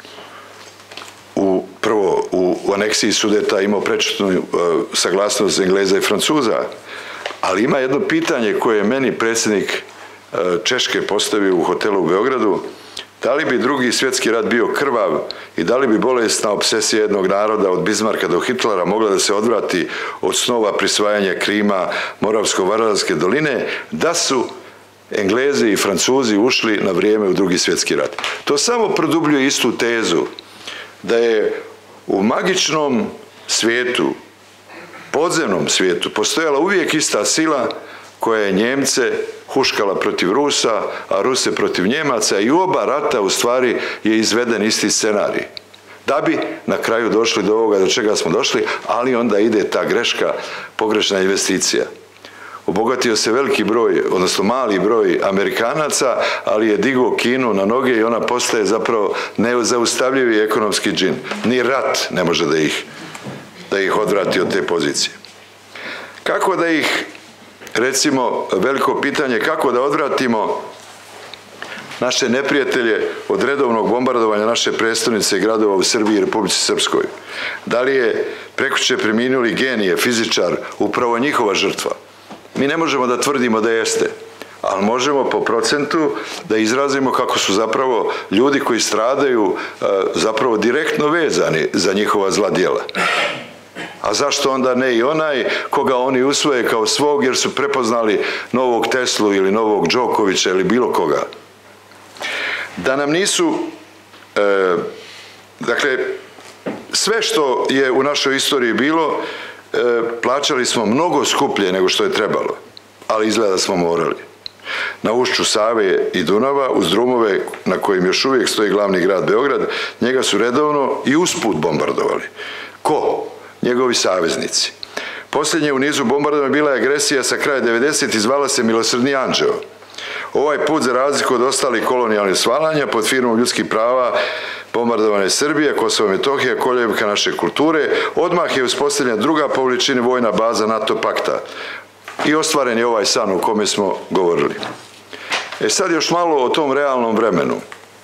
u, prvo u, u aneksiji Sudeta imao prečutnu uh, saglasnost Engleza i Francuza, ali ima jedno pitanje koje je meni predsjednik uh, Češke postavio u hotelu u Beogradu: da li bi Drugi svjetski rat bio krvav i da li bi bolesna obsesija jednog naroda od Bismarcka do Hitlera mogla da se odvrati od snova prisvajanja Krima, Moravsko-Vardarske doline, da su Englezi i Francuzi ušli na vrijeme u Drugi svjetski rat. To samo produbljuje istu tezu da je u magičnom svijetu, podzemnom svijetu, postojala uvijek ista sila koja je Njemce huškala protiv Rusa, a Ruse protiv Njemaca, i u oba rata u stvari je izveden isti scenarij. Da bi na kraju došli do ovoga do čega smo došli, ali onda ide ta greška, pogrešna investicija. Obogatio se veliki broj, odnosno mali broj Amerikanaca, ali je digao Kinu na noge i ona postaje zapravo nezaustavljivi ekonomski džin. Ni rat ne može da ih, da ih odvrati od te pozicije. Kako da ih, recimo, veliko pitanje, kako da odvratimo naše neprijatelje od redovnog bombardovanja naše prestonice i gradova u Srbiji i Republici Srpskoj? Da li je prekjuče preminuli genije, fizičar, upravo njihova žrtva? Mi ne možemo da tvrdimo da jeste, ali možemo po procentu da izrazimo kako su zapravo ljudi koji stradaju zapravo direktno vezani za njihova zla djela. A zašto onda ne i onaj koga oni usvoje kao svog jer su prepoznali novog Teslu ili novog Đokovića ili bilo koga? Da nam nisu, e, dakle, sve što je u našoj istoriji bilo, e, plaćali smo mnogo skuplje nego što je trebalo, ali izgleda da smo morali. Na ušću Save i Dunava, uz drumove na kojim još uvijek stoji glavni grad Beograd, njega su redovno i usput bombardovali. Ko? Njegovi saveznici. Posljednje u nizu bombardovanja bila je agresija sa kraja devedesetih, zvala se Milosrdni anđeo. Ovaj put, za razliku od ostalih kolonijalnih svalanja, pod firmom ljudskih prava bombardovane Srbije, Kosovo i Metohija, koljevka naše kulture, odmah je uspostavljena druga po veličini vojna baza NATO pakta. I ostvaren je ovaj san o kome smo govorili. E sad još malo o tom realnom vremenu.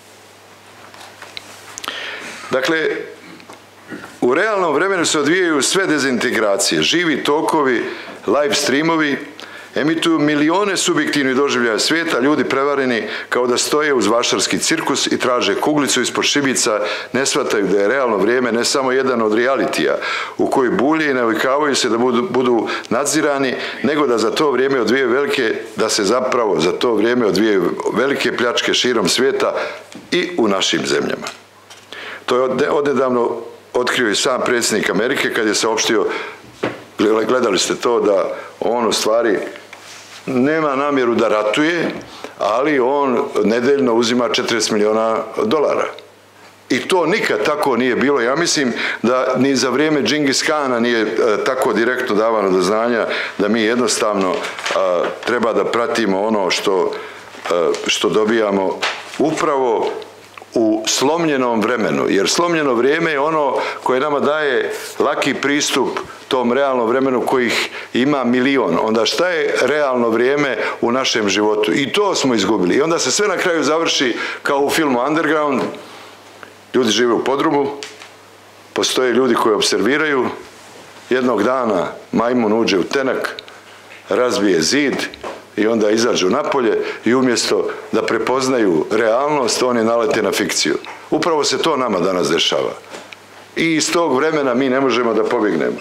Dakle, u realnom vremenu se odvijaju sve dezintegracije, živi tokovi, live streamovi, emituju milione subjektivnih doživljaja svijeta, ljudi prevareni kao da stoje uz vašarski cirkus i traže kuglicu ispod šibica, ne shvataju da je realno vrijeme ne samo jedan od realitija u koji bulje i navikavaju se da budu, budu nadzirani, nego da za to vrijeme odvijaju velike, da se zapravo za to vrijeme odvijaju velike pljačke širom svijeta i u našim zemljama. To je odnedavno otkrio i sam predsjednik Amerike kad je saopštio, gledali ste to, da on u stvari nema namjeru da ratuje, ali on nedeljno uzima četrdeset miliona dolara. I to nikad tako nije bilo. Ja mislim da ni za vrijeme Džingis Kana nije tako direktno davano do znanja da mi jednostavno a, treba da pratimo ono što što dobijamo upravo u slomljenom vremenu, jer slomljeno vrijeme je ono koje nama daje laki pristup tom realnom vremenu kojih ima milion. Onda šta je realno vrijeme u našem životu? I to smo izgubili. I onda se sve na kraju završi kao u filmu Underground. Ljudi žive u podrumu, postoje ljudi koji observiraju, jednog dana majmun uđe u tenak, razbije zid i onda izađu napolje i umjesto da prepoznaju realnost, oni nalete na fikciju. Upravo se to nama danas dešava. I iz tog vremena mi ne možemo da pobjegnemo.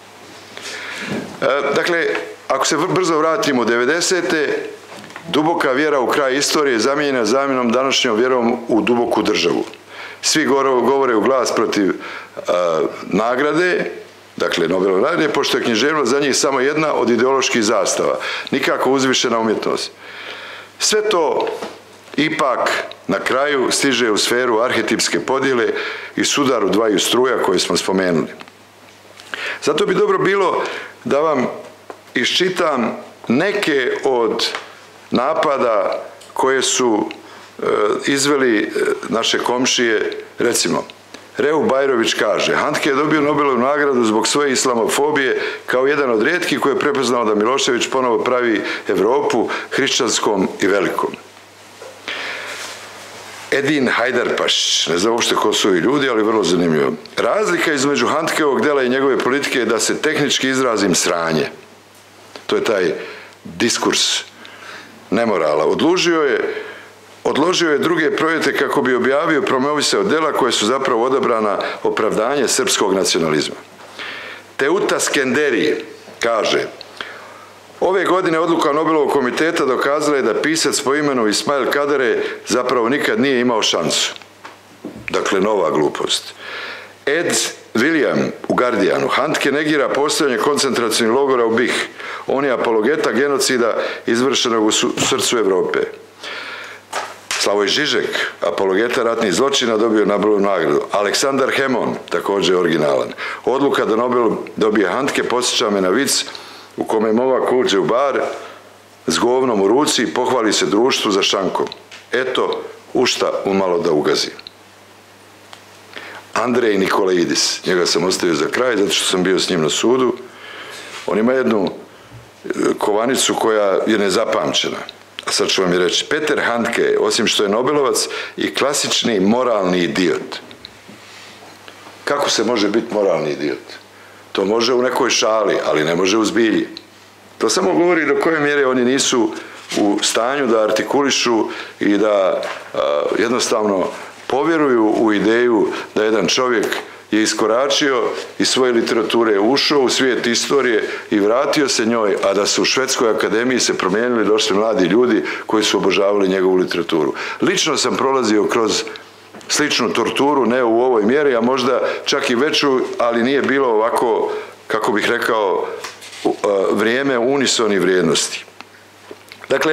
E, dakle, ako se brzo vratimo u devedesete, duboka vjera u kraj istorije je zamijenjena zamjenom današnjom vjerom u duboku državu. Svi govore u glas protiv a, nagrade, dakle Nobelove nagrade, pošto je književnost za njih samo jedna od ideoloških zastava, nikako uzvišena umjetnost. Sve to ipak na kraju stiže u sferu arhetipske podjele i sudaru dvaju struja koje smo spomenuli. Zato bi dobro bilo da vam iščitam neke od napada koje su e, izveli naše komšije. Recimo, Reu Bajrović kaže: Handke je dobio Nobelovu nagradu zbog svoje islamofobije kao jedan od rijetkih koji je prepoznao da Milošević ponovo pravi Evropu hrišćanskom i velikom. Edin Hajdarpaš, ne znam uopšte ko su ovi ljudi, ali vrlo zanimljivo. Razlika između Handkeovog dela i njegove politike je da se tehnički izrazim sranje. To je taj diskurs nemorala. Odlužio je, odložio je druge projekte kako bi objavio, promovisao dela koje su zapravo odabrana opravdanje srpskog nacionalizma. Teuta Skenderi kaže: ove godine odluka Nobelovog komiteta dokazala je da pisac po imenu Ismail Kadare zapravo nikad nije imao šansu. Dakle, nova glupost. Ed William u Guardianu: Handke negira postojanje koncentracionih logora u B i H. On je apologeta genocida izvršenog u srcu Evrope. Slavoj Žižek, apologeta ratnih zločina, dobio Nobelovu nagradu. Aleksandar Hemon, također originalan. Odluka da Nobel dobije Handke podsjeća me na vic u kome Movak uđe u bar s govnom u ruci i pohvali se društvu za šankom. Eto, u šta umalo da ugazi. Andrej Nikolaidis, njega sam ostavio za kraj, zato što sam bio s njim na sudu. On ima jednu kovanicu koja je nezapamćena. A sad ću vam je reći. Peter Handke, osim što je Nobelovac, i klasični moralni idiot. Kako se može biti moralni idiot? To može u nekoj šali, ali ne može u zbilji. To samo govori do koje mjere oni nisu u stanju da artikulišu i da a, jednostavno povjeruju u ideju da jedan čovjek je iskoračio iz svoje literature, ušao u svijet istorije i vratio se njoj, a da su u Švedskoj akademiji se promijenili, došli mladi ljudi koji su obožavali njegovu literaturu. Lično sam prolazio kroz sličnu torturu, ne u ovoj mjeri, a možda čak i veću, ali nije bilo ovako, kako bih rekao, vrijeme unisoni vrijednosti. Dakle,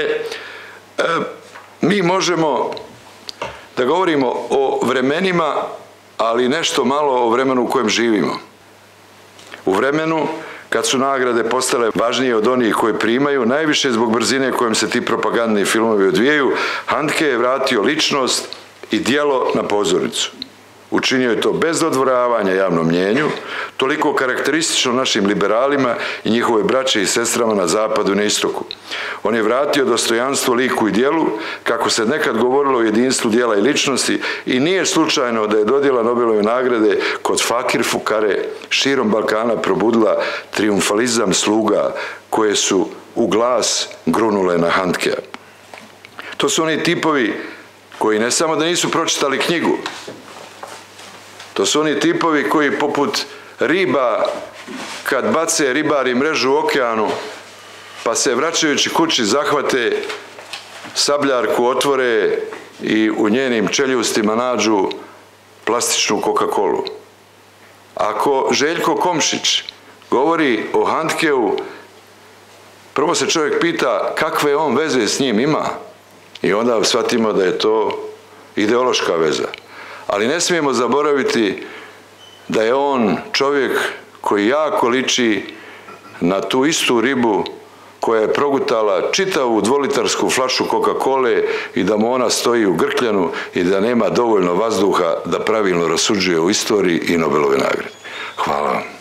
mi možemo da govorimo o vremenima, ali nešto malo o vremenu u kojem živimo. U vremenu kad su nagrade postale važnije od onih koje primaju, najviše zbog brzine kojom se ti propagandni filmovi odvijaju, Handke je vratio ličnost i djelo na pozornicu. Učinio je to bez dodvoravanja javnom mnjenju, toliko karakteristično našim liberalima i njihove braće i sestrama na zapadu i na istoku. On je vratio dostojanstvo liku i djelu, kako se nekad govorilo o jedinstvu djela i ličnosti, i nije slučajno da je dodjela Nobelove nagrade kod Fakir Fukare širom Balkana probudila triumfalizam sluga koje su u glas grunule na Handkea. To su oni tipovi koji ne samo da nisu pročitali knjigu, to su oni tipovi koji poput riba kad bace ribari mrežu u okeanu, pa se vraćajući kući zahvate sabljarku, otvore i u njenim čeljustima nađu plastičnu Coca-Colu. Ako Željko Komšić govori o Handkeu, prvo se čovjek pita kakve on veze s njim ima, i onda shvatimo da je to ideološka veza. Ali ne smijemo zaboraviti da je on čovjek koji jako liči na tu istu ribu koja je progutala čitavu dvolitarsku flašu Coca-Cole i da mu ona stoji u grkljanu i da nema dovoljno vazduha da pravilno rasuđuje u istoriji i Nobelove nagrade. Hvala vam.